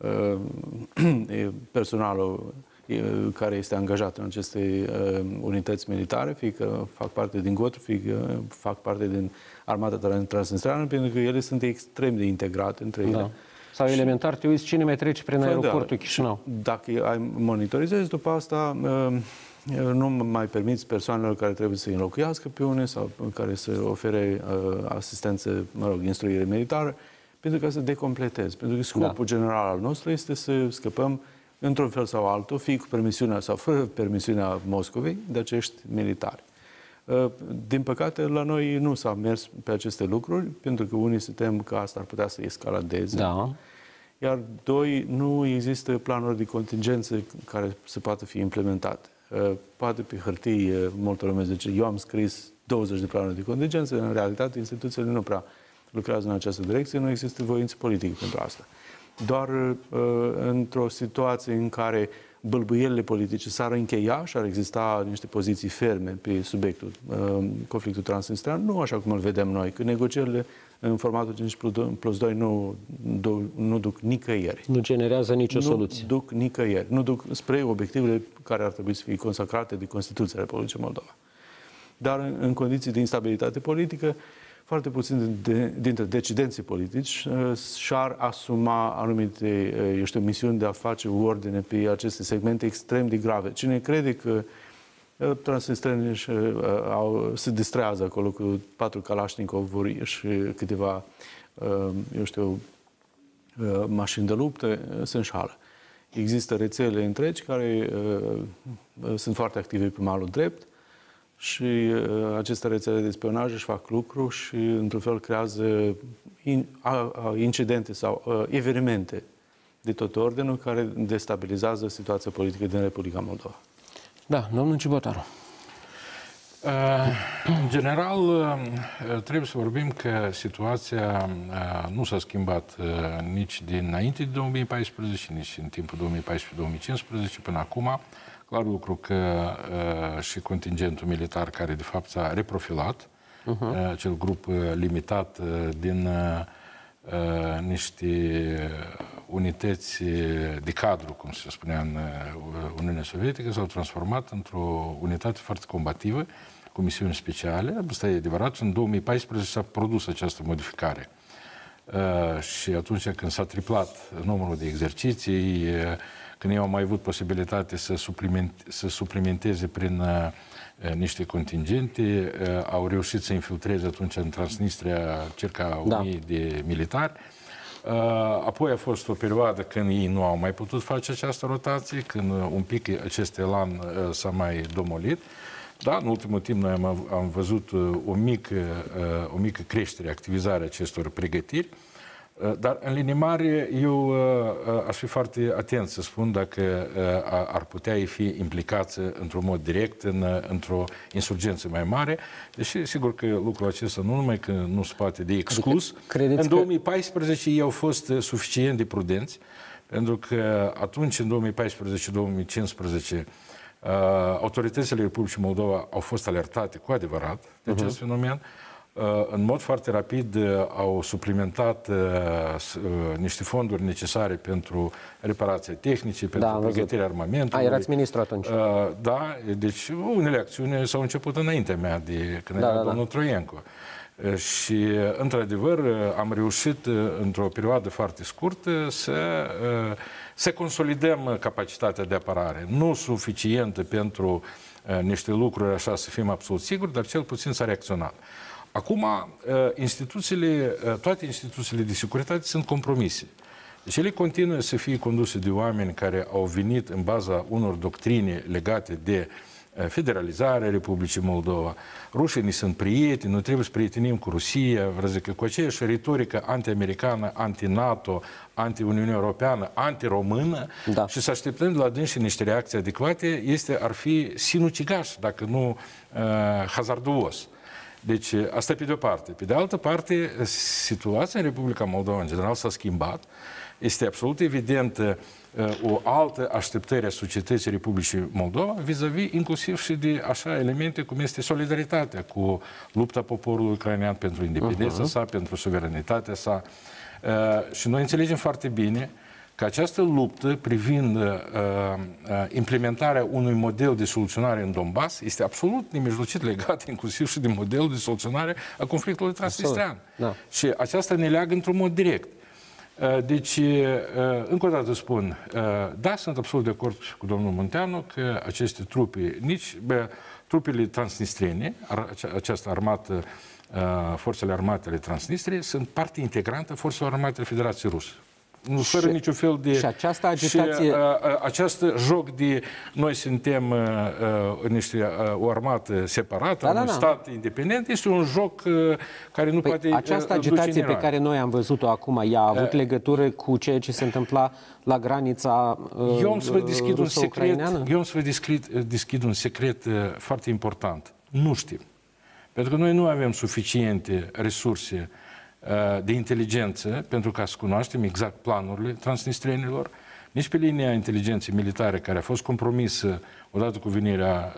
personalul care este angajat în aceste unități militare, fie că fac parte din GOTR, fie că fac parte din Armata Transnistreană, pentru că ele sunt extrem de integrate între ele. Da. Sau elementar, te uiți cine mai trece prin aeroportul Chișinău. Dacă ai monitorizezi, după asta nu mai permiți persoanelor care trebuie să înlocuiască pe unii sau care să ofere asistență, mă rog, instruire militară, pentru ca să decompletezi. Pentru că scopul general al nostru este să scăpăm într-un fel sau altul, fie cu permisiunea sau fără permisiunea Moscovei, de acești militari. Din păcate, la noi nu s-a mers pe aceste lucruri, pentru că unii se tem că asta ar putea să escaladeze. Da. Iar doi, nu există planuri de contingență care să poată fi implementate. Poate pe hârtie, multă lume zice, eu am scris 20 de planuri de contingență, în realitate instituțiile nu prea lucrează în această direcție, nu există voință politică pentru asta. Doar într-o situație în care bâlbâielile politice s-ar încheia și ar exista niște poziții ferme pe subiectul conflictul transnistrean, nu așa cum îl vedem noi, că negocierile în formatul 5+2 nu duc nicăieri. Nu generează nicio soluție. Nu duc nicăieri. Nu duc spre obiectivele care ar trebui să fie consacrate de Constituția Republicii Moldova. Dar în condiții de instabilitate politică, foarte puțini dintre decidenții politici și-ar asuma anumite, misiuni de a face ordine pe aceste segmente extrem de grave. Cine crede că transnistrenii se distrează acolo cu 4 Kalashnikov și câteva, mașini de luptă, se înșală. Există rețele întregi care sunt foarte active pe malul drept, și aceste rețele de spionaj își fac lucru și, într-un fel, creează incidente sau evenimente de tot ordinul care destabilizează situația politică din Republica Moldova. Da, domnul Cibotaru. În general, trebuie să vorbim că situația nu s-a schimbat nici dinainte de 2014, nici în timpul 2014-2015 până acum. Clar lucru că și contingentul militar care de fapt s-a reprofilat, acel grup limitat din niște unități de cadru, cum se spunea în Uniunea Sovietică, s-au transformat într-o unitate foarte combativă, cu misiuni speciale. Asta e adevărat și în 2014 s-a produs această modificare. Și atunci când s-a triplat numărul de exerciții, când ei au mai avut posibilitate să suplimenteze prin niște contingente, au reușit să infiltreze atunci în Transnistria circa 1000 de militari. Apoi a fost o perioadă când ei nu au mai putut face această rotație, când un pic acest elan s-a mai domolit. Da, în ultimul timp noi am văzut o mică creștere, activizare acestor pregătiri, dar în linii mari eu aș fi foarte atent să spun dacă ar putea fi implicați într-un mod direct într-o insurgență mai mare, deși sigur că lucrul acesta nu numai că nu se poate de exclus. În 2014 ei au fost suficient de prudenți, pentru că atunci, în 2014-2015, autoritățile Republicii Moldova au fost alertate cu adevărat de acest fenomen. În mod foarte rapid au suplimentat niște fonduri necesare pentru reparații tehnice, pentru pregătirea armamentului. Erați ministru atunci. Da, deci unele acțiuni s-au început înaintea mea, de când era domnul Troienco. Și, într-adevăr, am reușit, într-o perioadă foarte scurtă, să consolidăm capacitatea de apărare. Nu suficientă pentru niște lucruri, așa, să fim absolut siguri, dar cel puțin s-a reacționat. Acum, toate instituțiile de securitate sunt compromise. Deci ele continuă să fie conduse de oameni care au venit în baza unor doctrine legate de federalizarea Republicii Moldova. Rușii ni sunt prieteni, nu trebuie să prietenim cu Rusia, că cu aceeași retorică anti-americană, anti-NATO, anti-Uniunea Europeană, anti-română, și să așteptăm de la dânsii niște reacții adecvate, ar fi sinucigaș, dacă nu hazarduos. Deci, asta pe de o parte. Pe de altă parte, situația în Republica Moldova, în general, s-a schimbat. Este absolut evident o altă așteptare a societății Republicii Moldova vis-a-vis inclusiv și de așa elemente cum este solidaritatea cu lupta poporului ucrainean pentru independența sa, pentru suveranitatea sa. Și noi înțelegem foarte bine că această luptă privind implementarea unui model de soluționare în Donbass este absolut nemijlocit legat inclusiv și de modelul de soluționare a conflictului transnistrean. Și aceasta ne leagă într-un mod direct. Deci, încă o dată spun, da, sunt absolut de acord cu domnul Munteanu că aceste trupe, trupele transnistrene, această armată, forțele armate ale Transnistriei, sunt parte integrantă a forțelor armate ale Federației Rusă. Fără niciun fel de... Și această agitație... acest joc de noi suntem o armată separată, un stat independent, este un joc care nu poate... Această agitație pe care noi am văzut-o acum, ea a avut legătură cu ceea ce se întâmpla la granița ruso-ucraineană? Eu am să vă deschid un secret foarte important. Nu știm. Pentru că noi nu avem suficiente resurse de inteligență pentru ca să cunoaștem exact planurile transnistrienilor, nici pe linia inteligenței militare care a fost compromisă odată cu venirea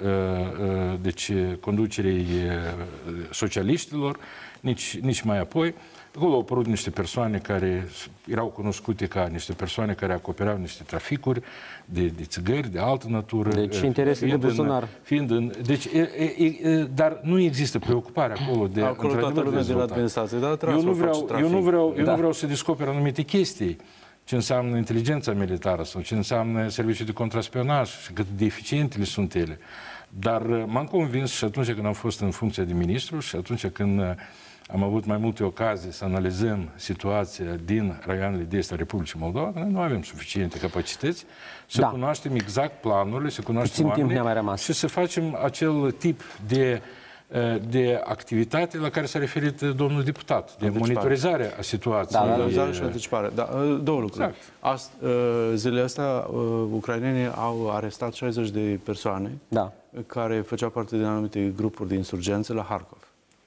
conducerii socialiștilor, nici mai apoi. Acolo au apărut niște persoane care erau cunoscute ca niște persoane care acoperau niște traficuri de țigări, de altă natură. Deci interese de buzunar. Dar nu există preocupare acolo de toată lumea de la administrație. Eu nu vreau să descoper anumite chestii. Ce înseamnă inteligența militară sau ce înseamnă serviciul de contraspionaj și cât de eficientele sunt ele. Dar m-am convins și atunci când am fost în funcție de ministru și atunci când am avut mai multe ocazii să analizăm situația din raioanele de est a Republicii Moldova, că noi nu avem suficiente capacități să cunoaștem exact planurile, să cunoaștem oamenii și să facem acel tip de activitate la care s-a referit domnul deputat, de monitorizare a situației. Monitorizare și anticipare. Două lucruri. Exact. Zilele astea, ucrainenii au arestat 60 de persoane care făceau parte din anumite grupuri de insurgență la Harkov.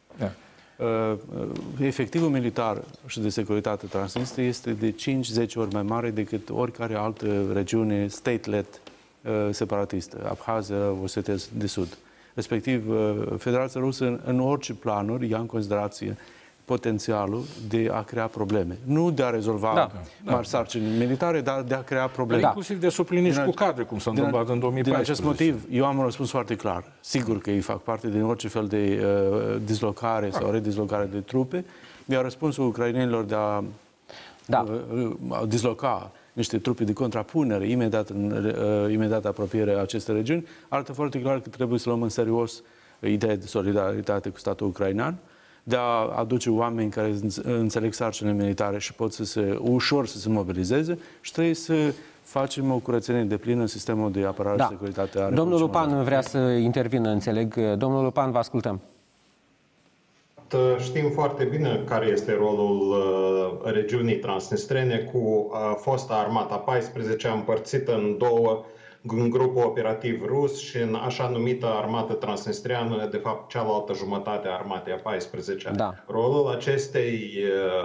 Efectivul militar și de securitate Transnistria este de 5-10 ori mai mare decât oricare altă regiune state-led separatistă, Abhazia, Osetia de Sud. Respectiv, Federația Rusă în orice planuri ia în considerație potențialul de a crea probleme. Nu de a rezolva mari sarcini militare, dar de a crea probleme. Inclusiv de a suplini și cu cadre, cum s-a întâmplat în 2014. Din acest motiv, eu am un răspuns foarte clar. Sigur că ei fac parte din orice fel de dislocare sau redislocare de trupe, iar răspunsul ucrainenilor de a disloca niște trupe de contrapunere imediat în imediat apropiere a acestei regiuni, arată foarte clar că trebuie să luăm în serios ideea de solidaritate cu statul ucrainean, de a aduce oameni care înțeleg sarcinile militare și pot ușor să se mobilizeze și trebuie să facem o curățenie deplină în sistemul de apărare și securitate a Domnul Lupan vrea să intervină, înțeleg. Domnul Lupan, vă ascultăm. Știm foarte bine care este rolul regiunii transnistrene cu fosta armata 14 împărțită în două, în grupul operativ rus și în așa numită armată transnistreană, de fapt cealaltă jumătate a armatei a 14. Da. Rolul acestei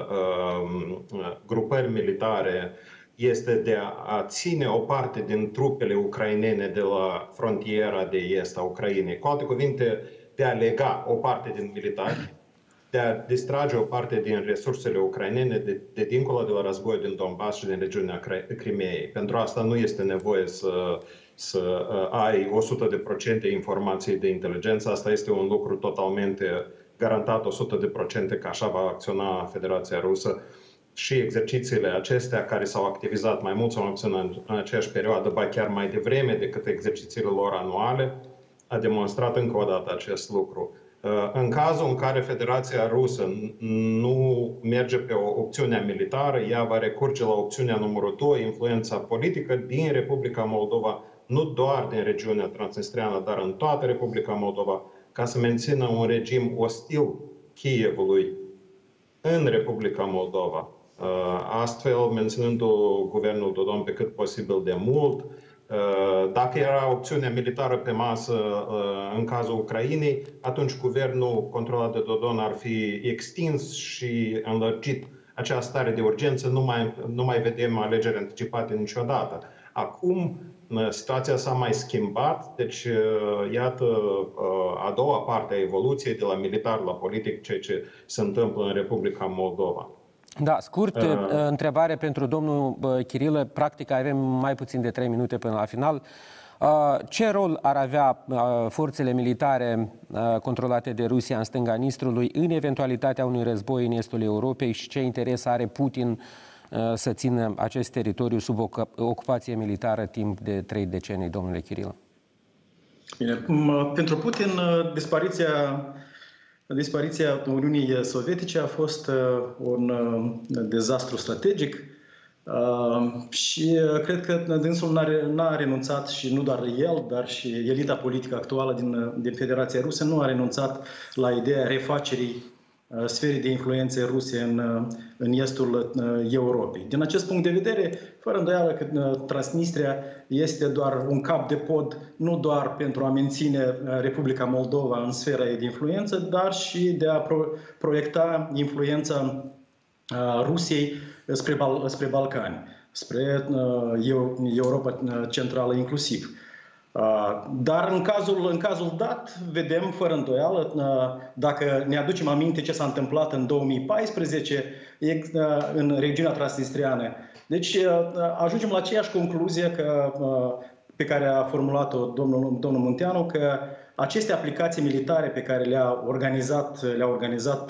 grupări militare este de a ține o parte din trupele ucrainene de la frontiera de est a Ucrainei. Cu alte cuvinte, de a lega o parte din militari, de a distrage o parte din resursele ucrainene de dincolo de la războiul din Donbass și din regiunea Crimeei. Pentru asta nu este nevoie să ai 100% informații de inteligență. Asta este un lucru totalmente garantat 100% că așa va acționa Federația Rusă. Și exercițiile acestea care s-au activizat mai mult sau mai puțin în aceeași perioadă, ba chiar mai devreme decât exercițiile lor anuale, a demonstrat încă o dată acest lucru. În cazul în care Federația Rusă nu merge pe o opțiune militară, ea va recurge la opțiunea numărul 2, influența politică din Republica Moldova, nu doar din regiunea transnistreană, dar în toată Republica Moldova, ca să mențină un regim ostil Kievului în Republica Moldova. Astfel, menținând guvernul Dodon pe cât posibil de mult. Dacă era opțiunea militară pe masă în cazul Ucrainei, atunci guvernul controlat de Dodon ar fi extins și înlărgit acea stare de urgență. Nu mai vedem alegeri anticipate niciodată. Acum situația s-a mai schimbat, deci iată a doua parte a evoluției de la militar la politic, ceea ce se întâmplă în Republica Moldova. Da, scurt, întrebare pentru domnul Chirilă. Practic avem mai puțin de 3 minute până la final. Ce rol ar avea forțele militare controlate de Rusia în stânga Nistrului în eventualitatea unui război în estul Europei și ce interes are Putin să țină acest teritoriu sub ocupație militară timp de 3 decenii, domnule Chirilă? Bine, pentru Putin, dispariția Uniunii Sovietice a fost un dezastru strategic și cred că dânsul n-a renunțat, și nu doar el, dar și elita politică actuală din Federația Rusă nu a renunțat la ideea refacerii sferii de influențe ruse în estul Europei. Din acest punct de vedere, fără îndoială că Transnistria este doar un cap de pod, nu doar pentru a menține Republica Moldova în sfera ei de influență, dar și de a proiecta influența Rusiei spre Balcani, spre Europa Centrală inclusiv. Dar în cazul dat, vedem fără îndoială, dacă ne aducem aminte ce s-a întâmplat în 2014 în regiunea transnistriană. Deci ajungem la aceeași concluzie pe care a formulat-o domnul Munteanu, că aceste aplicații militare pe care le-a organizat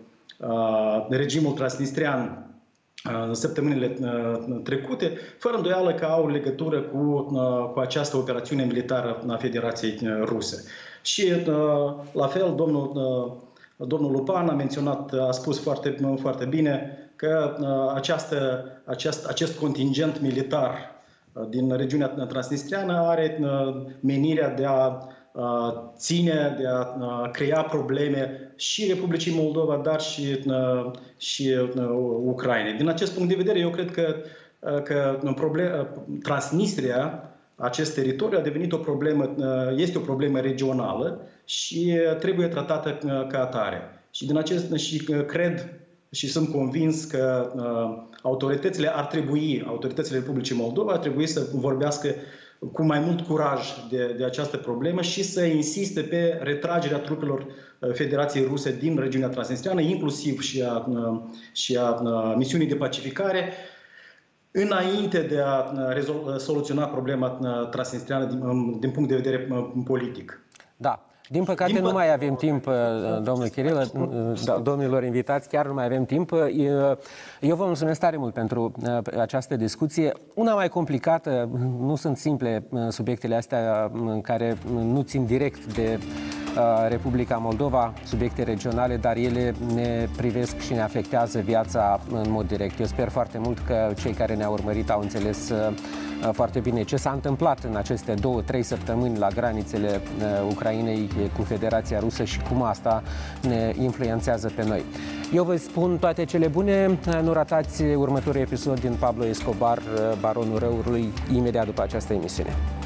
regimul transnistrian în săptămânile trecute, fără îndoială că au legătură cu această operațiune militară a Federației Ruse. Și la fel, domnul Lupan a spus foarte bine că acest contingent militar din regiunea transnistriană are menirea de a de a crea probleme și Republicii Moldova, dar și Ucrainei. Din acest punct de vedere, eu cred că Transnistria, acest teritoriu, a devenit este o problemă regională și trebuie tratată ca atare. Și cred și sunt convins că autoritățile Republicii Moldova ar trebui să vorbească cu mai mult curaj de această problemă și să insiste pe retragerea trupelor Federației Ruse din regiunea transnistriană, inclusiv și a misiunii de pacificare, înainte de a soluționa problema transnistriană din punct de vedere politic. Da. Din păcate nu mai avem timp, domnul Chirilă, domnilor invitați, chiar nu mai avem timp. Eu vă mulțumesc tare mult pentru această discuție. Una mai complicată, nu sunt simple subiectele astea în care nu țin direct de Republica Moldova, subiecte regionale, dar ele ne privesc și ne afectează viața în mod direct. Eu sper foarte mult că cei care ne-au urmărit au înțeles foarte bine ce s-a întâmplat în aceste 2-3 săptămâni la granițele Ucrainei cu Federația Rusă și cum asta ne influențează pe noi. Eu vă spun toate cele bune, nu ratați următorul episod din Pablo Escobar, Baronul Răului, imediat după această emisiune.